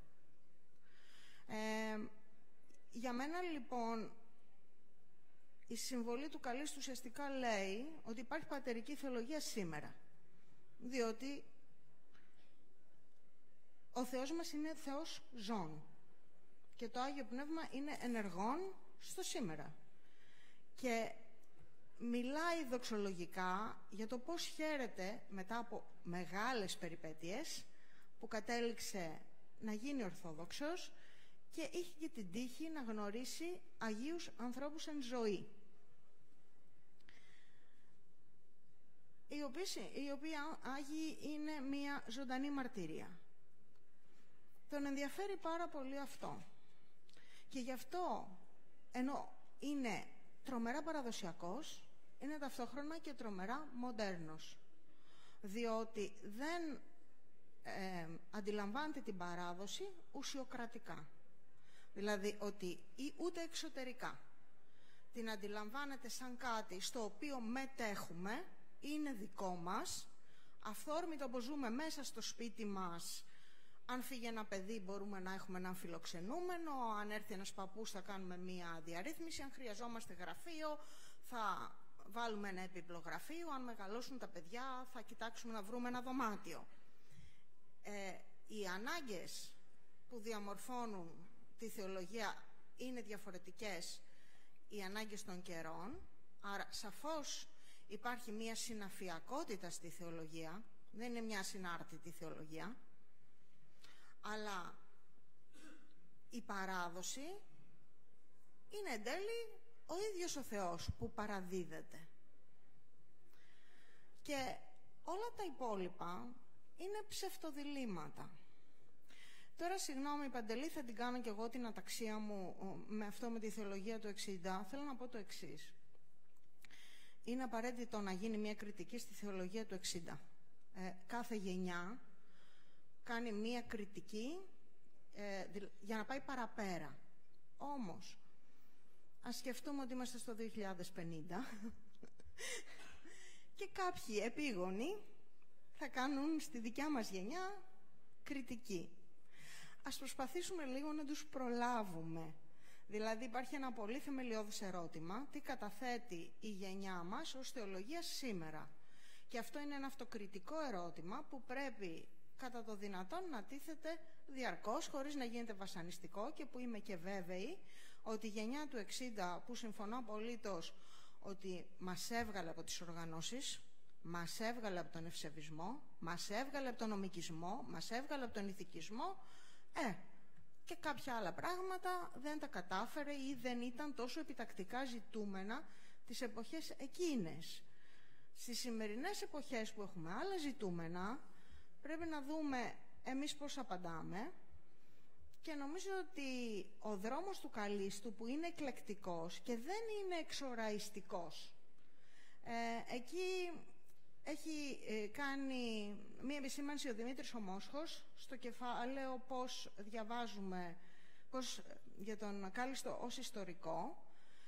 Για μένα λοιπόν η συμβολή του Καλλίστου ουσιαστικά λέει ότι υπάρχει πατερική θεολογία σήμερα, διότι ο Θεός μας είναι Θεός ζών και το Άγιο Πνεύμα είναι ενεργών στο σήμερα, και μιλάει δοξολογικά για το πώς χαίρεται μετά από μεγάλες περιπέτειες που κατέληξε να γίνει Ορθόδοξος και είχε και την τύχη να γνωρίσει Αγίους ανθρώπους εν ζωή, οι οποίοι Άγιοι είναι μια ζωντανή μαρτυρία. Τον ενδιαφέρει πάρα πολύ αυτό, και γι' αυτό, ενώ είναι τρομερά παραδοσιακός, είναι ταυτόχρονα και τρομερά μοντέρνος, διότι δεν αντιλαμβάνεται την παράδοση ουσιοκρατικά, δηλαδή ότι ούτε εξωτερικά την αντιλαμβάνεται σαν κάτι στο οποίο μετέχουμε, είναι δικό μας, αυθόρμητο που ζούμε μέσα στο σπίτι μας. Αν φύγει ένα παιδί μπορούμε να έχουμε έναν φιλοξενούμενο, αν έρθει ένας παππούς θα κάνουμε μία διαρρύθμιση, αν χρειαζόμαστε γραφείο θα βάλουμε ένα έπιπλο γραφείο, αν μεγαλώσουν τα παιδιά θα κοιτάξουμε να βρούμε ένα δωμάτιο. Οι ανάγκες που διαμορφώνουν τη θεολογία είναι διαφορετικές, οι ανάγκες των καιρών, άρα σαφώς υπάρχει μία συναφιακότητα στη θεολογία, δεν είναι μια συνάρτητη θεολογία, αλλά η παράδοση είναι εν τέλει ο ίδιος ο Θεός που παραδίδεται. Και όλα τα υπόλοιπα είναι ψευτοδιλήμματα. Τώρα, συγγνώμη Παντελή, θα την κάνω και εγώ την αταξία μου με αυτό, με τη θεολογία του 60. Θέλω να πω το εξής. Είναι απαραίτητο να γίνει μια κριτική στη θεολογία του 60. Κάθε γενιά κάνει μια κριτική για να πάει παραπέρα. Όμως, ας σκεφτούμε ότι είμαστε στο 2050 και κάποιοι επίγονοι θα κάνουν στη δικιά μας γενιά κριτική. Ας προσπαθήσουμε λίγο να τους προλάβουμε. Δηλαδή υπάρχει ένα πολύ θεμελιώδης ερώτημα: τι καταθέτει η γενιά μας ως θεολογία σήμερα? Και αυτό είναι ένα αυτοκριτικό ερώτημα που πρέπει κατά το δυνατόν να τίθεται διαρκώς, χωρίς να γίνεται βασανιστικό, και που είμαι και βέβαιη ότι η γενιά του 60, που συμφωνώ απολύτως ότι μας έβγαλε από τις οργανώσεις, μας έβγαλε από τον ευσεβισμό, μας έβγαλε από τον νομικισμό, μας έβγαλε από τον ηθικισμό, και κάποια άλλα πράγματα δεν τα κατάφερε ή δεν ήταν τόσο επιτακτικά ζητούμενα τις εποχές εκείνες. Στις σημερινές εποχές που έχουμε άλλα ζητούμενα, πρέπει να δούμε εμείς πώς απαντάμε, και νομίζω ότι ο δρόμος του Καλλίστου, που είναι εκλεκτικός και δεν είναι εξοραϊστικός, εκεί έχει κάνει μία επισήμανση ο Δημήτρης ο Μόσχος στο κεφάλαιο πώς διαβάζουμε για τον Κάλλιστο ως ιστορικό.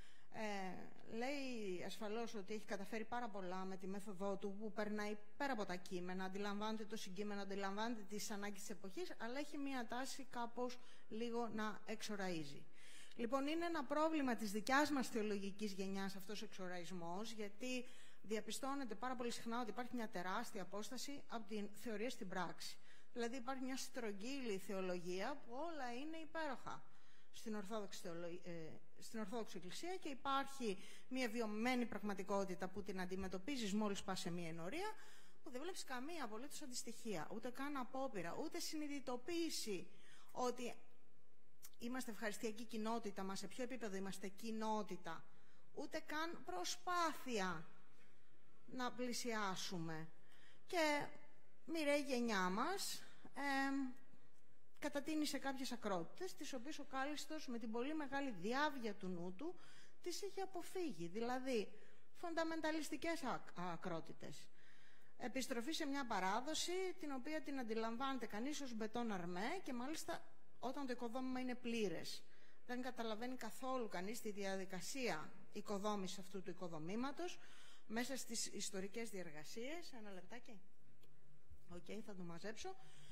Λέει ασφαλώς ότι έχει καταφέρει πάρα πολλά με τη μέθοδό του, που περνάει πέρα από τα κείμενα, αντιλαμβάνεται το συγκείμενο, αντιλαμβάνεται τις ανάγκες της εποχής, αλλά έχει μία τάση κάπως λίγο να εξοραίζει. Λοιπόν, είναι ένα πρόβλημα της δικιάς μας θεολογικής γενιάς αυτός ο εξοραϊσμός, γιατί διαπιστώνεται πάρα πολύ συχνά ότι υπάρχει μια τεράστια απόσταση από την θεωρία στην πράξη. Δηλαδή υπάρχει μια στρογγύλη θεολογία που όλα είναι υπέροχα στην Ορθόδοξη Εκκλησία, και υπάρχει μια βιωμένη πραγματικότητα που την αντιμετωπίζεις μόλις πας σε μια ενορία, που δεν βλέπεις καμία απολύτως αντιστοιχεία, ούτε καν απόπειρα, ούτε συνειδητοποίηση ότι είμαστε ευχαριστιακή κοινότητα, μας σε ποιο επίπεδο είμαστε κοινότητα, ούτε καν προσπάθεια να πλησιάσουμε. Και μοιραία γενιά μας κατατείνει σε κάποιες ακρότητες, τις οποίες ο Κάλλιστος με την πολύ μεγάλη διάβγεια του νου του τις είχε αποφύγει, δηλαδή φονταμενταλιστικές ακρότητες. Επιστροφή σε μια παράδοση την οποία την αντιλαμβάνεται κανείς ως μπετόν αρμέ, και μάλιστα όταν το οικοδόμημα είναι πλήρες. Δεν καταλαβαίνει καθόλου κανείς τη διαδικασία οικοδόμησης αυτού του οικοδομήματος μέσα στις ιστορικές διεργασίες. Ένα λεπτάκι. Οκ, θα το μαζέψω.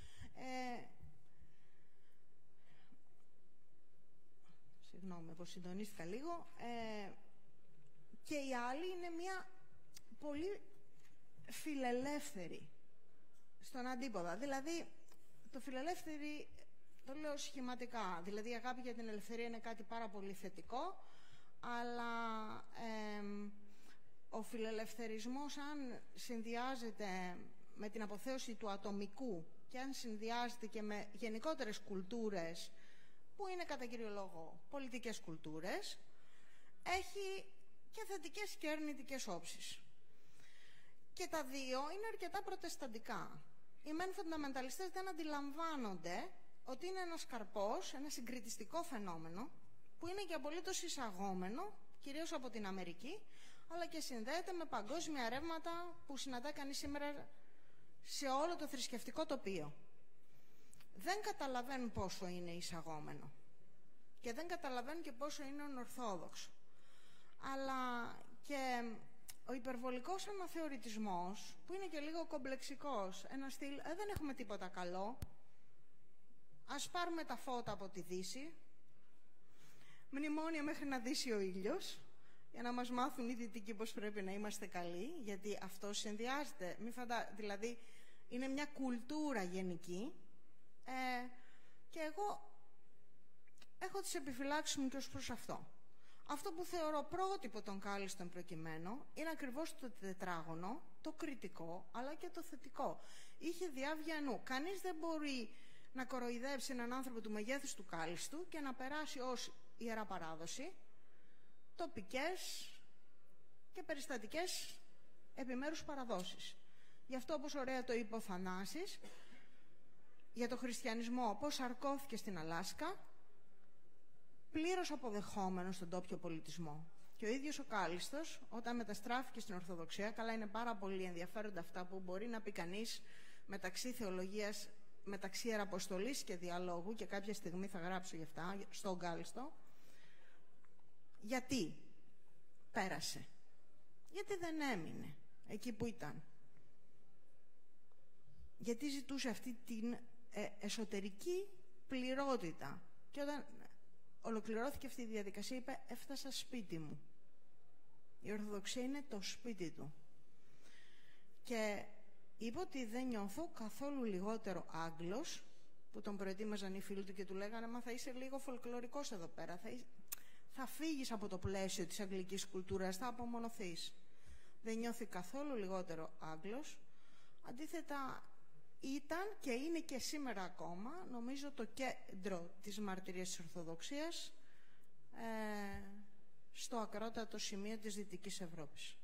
Συγγνώμη, αποσυντονίστηκα λίγο. Και η άλλη είναι μια πολύ φιλελεύθερη στον αντίποδα. Δηλαδή, το φιλελεύθερη το λέω σχηματικά. Δηλαδή, η αγάπη για την ελευθερία είναι κάτι πάρα πολύ θετικό, αλλά ο φιλελευθερισμός, αν συνδυάζεται με την αποθέωση του ατομικού και αν συνδυάζεται και με γενικότερες κουλτούρες, που είναι κατά κύριο λόγο πολιτικές κουλτούρες, έχει και θετικές και αρνητικές όψεις. Και τα δύο είναι αρκετά προτεσταντικά. Οι μεν φονταμενταλιστές δεν αντιλαμβάνονται ότι είναι ένας καρπός, ένα συγκριτιστικό φαινόμενο, που είναι και απολύτως εισαγόμενο, κυρίως από την Αμερική, αλλά και συνδέεται με παγκόσμια ρεύματα που συναντά κανείς σήμερα σε όλο το θρησκευτικό τοπίο. Δεν καταλαβαίνουν πόσο είναι εισαγόμενο και δεν καταλαβαίνουν και πόσο είναι ορθόδοξο. Αλλά και ο υπερβολικός αναθεωρητισμός, που είναι και λίγο κομπλεξικός, ένα στυλ, δεν έχουμε τίποτα καλό, ας πάρουμε τα φώτα από τη Δύση, μνημόνια μέχρι να δύσει ο ήλιος, για να μας μάθουν οι δυτικοί πώς πρέπει να είμαστε καλοί, γιατί αυτό συνδυάζεται. Δηλαδή, είναι μια κουλτούρα γενική, και εγώ έχω τις επιφυλάξεις μου και ως προς αυτό. Αυτό που θεωρώ πρότυπο των Κάλλιστων προκειμένου είναι ακριβώς το τετράγωνο, το κριτικό, αλλά και το θετικό. Είχε διάβγεια νου. Κανείς δεν μπορεί να κοροϊδέψει έναν άνθρωπο του μεγέθους του Κάλλιστου και να περάσει ως ιερά παράδοση τοπικές και περιστατικές επιμέρους παραδόσεις. Γι' αυτό, όπως ωραία το είπε ο Θανάσης, για το χριστιανισμό πώς αρκώθηκε στην Αλάσκα, πλήρως αποδεχόμενο στον τόπιο πολιτισμό. Και ο ίδιος ο Κάλλιστος, όταν μεταστράφηκε στην Ορθοδοξία, καλά, είναι πάρα πολύ ενδιαφέροντα αυτά που μπορεί να πει κανείς μεταξύ θεολογίας, μεταξύ ιεραποστολής και διαλόγου, και κάποια στιγμή θα γράψω γι' αυτά, στον Κάλλιστο. Γιατί πέρασε? Γιατί δεν έμεινε εκεί που ήταν? Γιατί ζητούσε αυτή την εσωτερική πληρότητα. Και όταν ολοκληρώθηκε αυτή η διαδικασία, είπε, έφτασα σπίτι μου. Η Ορθοδοξία είναι το σπίτι του. Και είπε ότι δεν νιώθω καθόλου λιγότερο Άγγλος, που τον προετοίμαζαν οι φίλοι του και του λέγανε, μα θα είσαι λίγο φολκλωρικός εδώ πέρα, θα φύγεις από το πλαίσιο της αγγλικής κουλτούρας, θα απομονωθείς. Δεν νιώθει καθόλου λιγότερο Άγγλος. Αντίθετα, ήταν και είναι και σήμερα ακόμα, νομίζω, το κέντρο της μαρτυρίας της Ορθοδοξίας στο ακρότατο σημείο της Δυτικής Ευρώπης.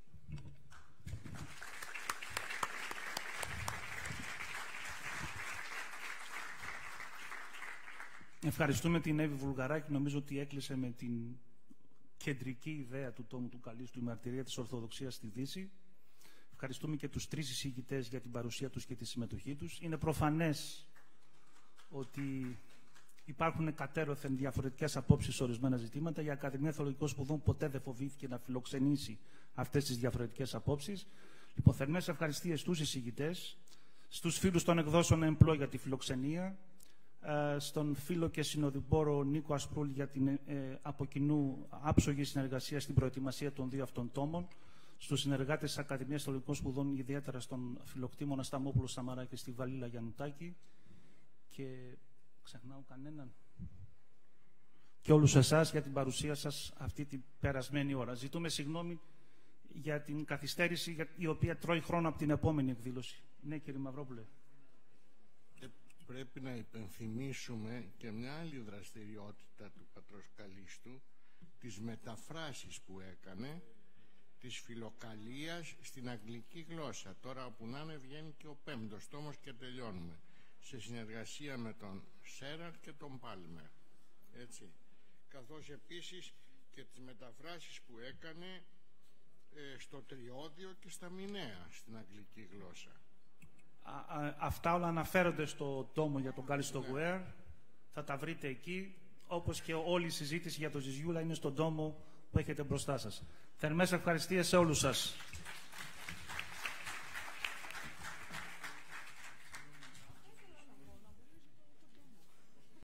Ευχαριστούμε την Εύη Βουλγαράκη. Νομίζω ότι έκλεισε με την κεντρική ιδέα του τόμου του Καλίστου, η μαρτυρία της Ορθοδοξίας στη Δύση. Ευχαριστούμε και τους τρεις εισηγητές για την παρουσία τους και τη συμμετοχή τους. Είναι προφανές ότι υπάρχουν κατέρωθεν διαφορετικές απόψεις σε ορισμένα ζητήματα. Η Ακαδημία Θεολογικών Σπουδών ποτέ δεν φοβήθηκε να φιλοξενήσει αυτές τις διαφορετικές απόψεις. Λοιπόν, θερμές ευχαριστίες στους εισηγητές, στους φίλους των εκδόσεων ΕΜΠΛΟ για τη φιλοξενία, στον φίλο και συνοδοιπόρο Νίκο Ασπρούλ για την από κοινού άψογη συνεργασία στην προετοιμασία των δύο αυτών τόμων, στους συνεργάτες της Ακαδημίας Θεολογικών Σπουδών, ιδιαίτερα στον φιλοκτήμονα Σταμόπουλο Σαμαρά και στη Βαλίλα Γιαννουτάκη, και ξεχνάω κανέναν, και όλους εσάς για την παρουσία σας αυτή την περασμένη ώρα. Ζητούμε συγγνώμη για την καθυστέρηση, η οποία τρώει χρόνο από την επόμενη εκδήλωση. Ναι, κύριε Μαυρόπουλε. Πρέπει να υπενθυμίσουμε και μια άλλη δραστηριότητα του πατρός Καλίστου, τις μεταφράσεις που έκανε της φιλοκαλίας στην αγγλική γλώσσα. Τώρα που να είναι βγαίνει και ο 5ος τόμος και τελειώνουμε, σε συνεργασία με τον Σέραρ και τον Πάλμερ, έτσι, καθώς επίσης και τις μεταφράσεις που έκανε στο Τριώδιο και στα Μινέα στην αγγλική γλώσσα. Αυτά όλα αναφέρονται στο τόμο για τον Κάλιστο Γουέρ. Θα τα βρείτε εκεί, όπως και όλη η συζήτηση για τον Ζιζιούλα είναι στον τόμο που έχετε μπροστά σας. Θερμές ευχαριστίες σε όλους σας.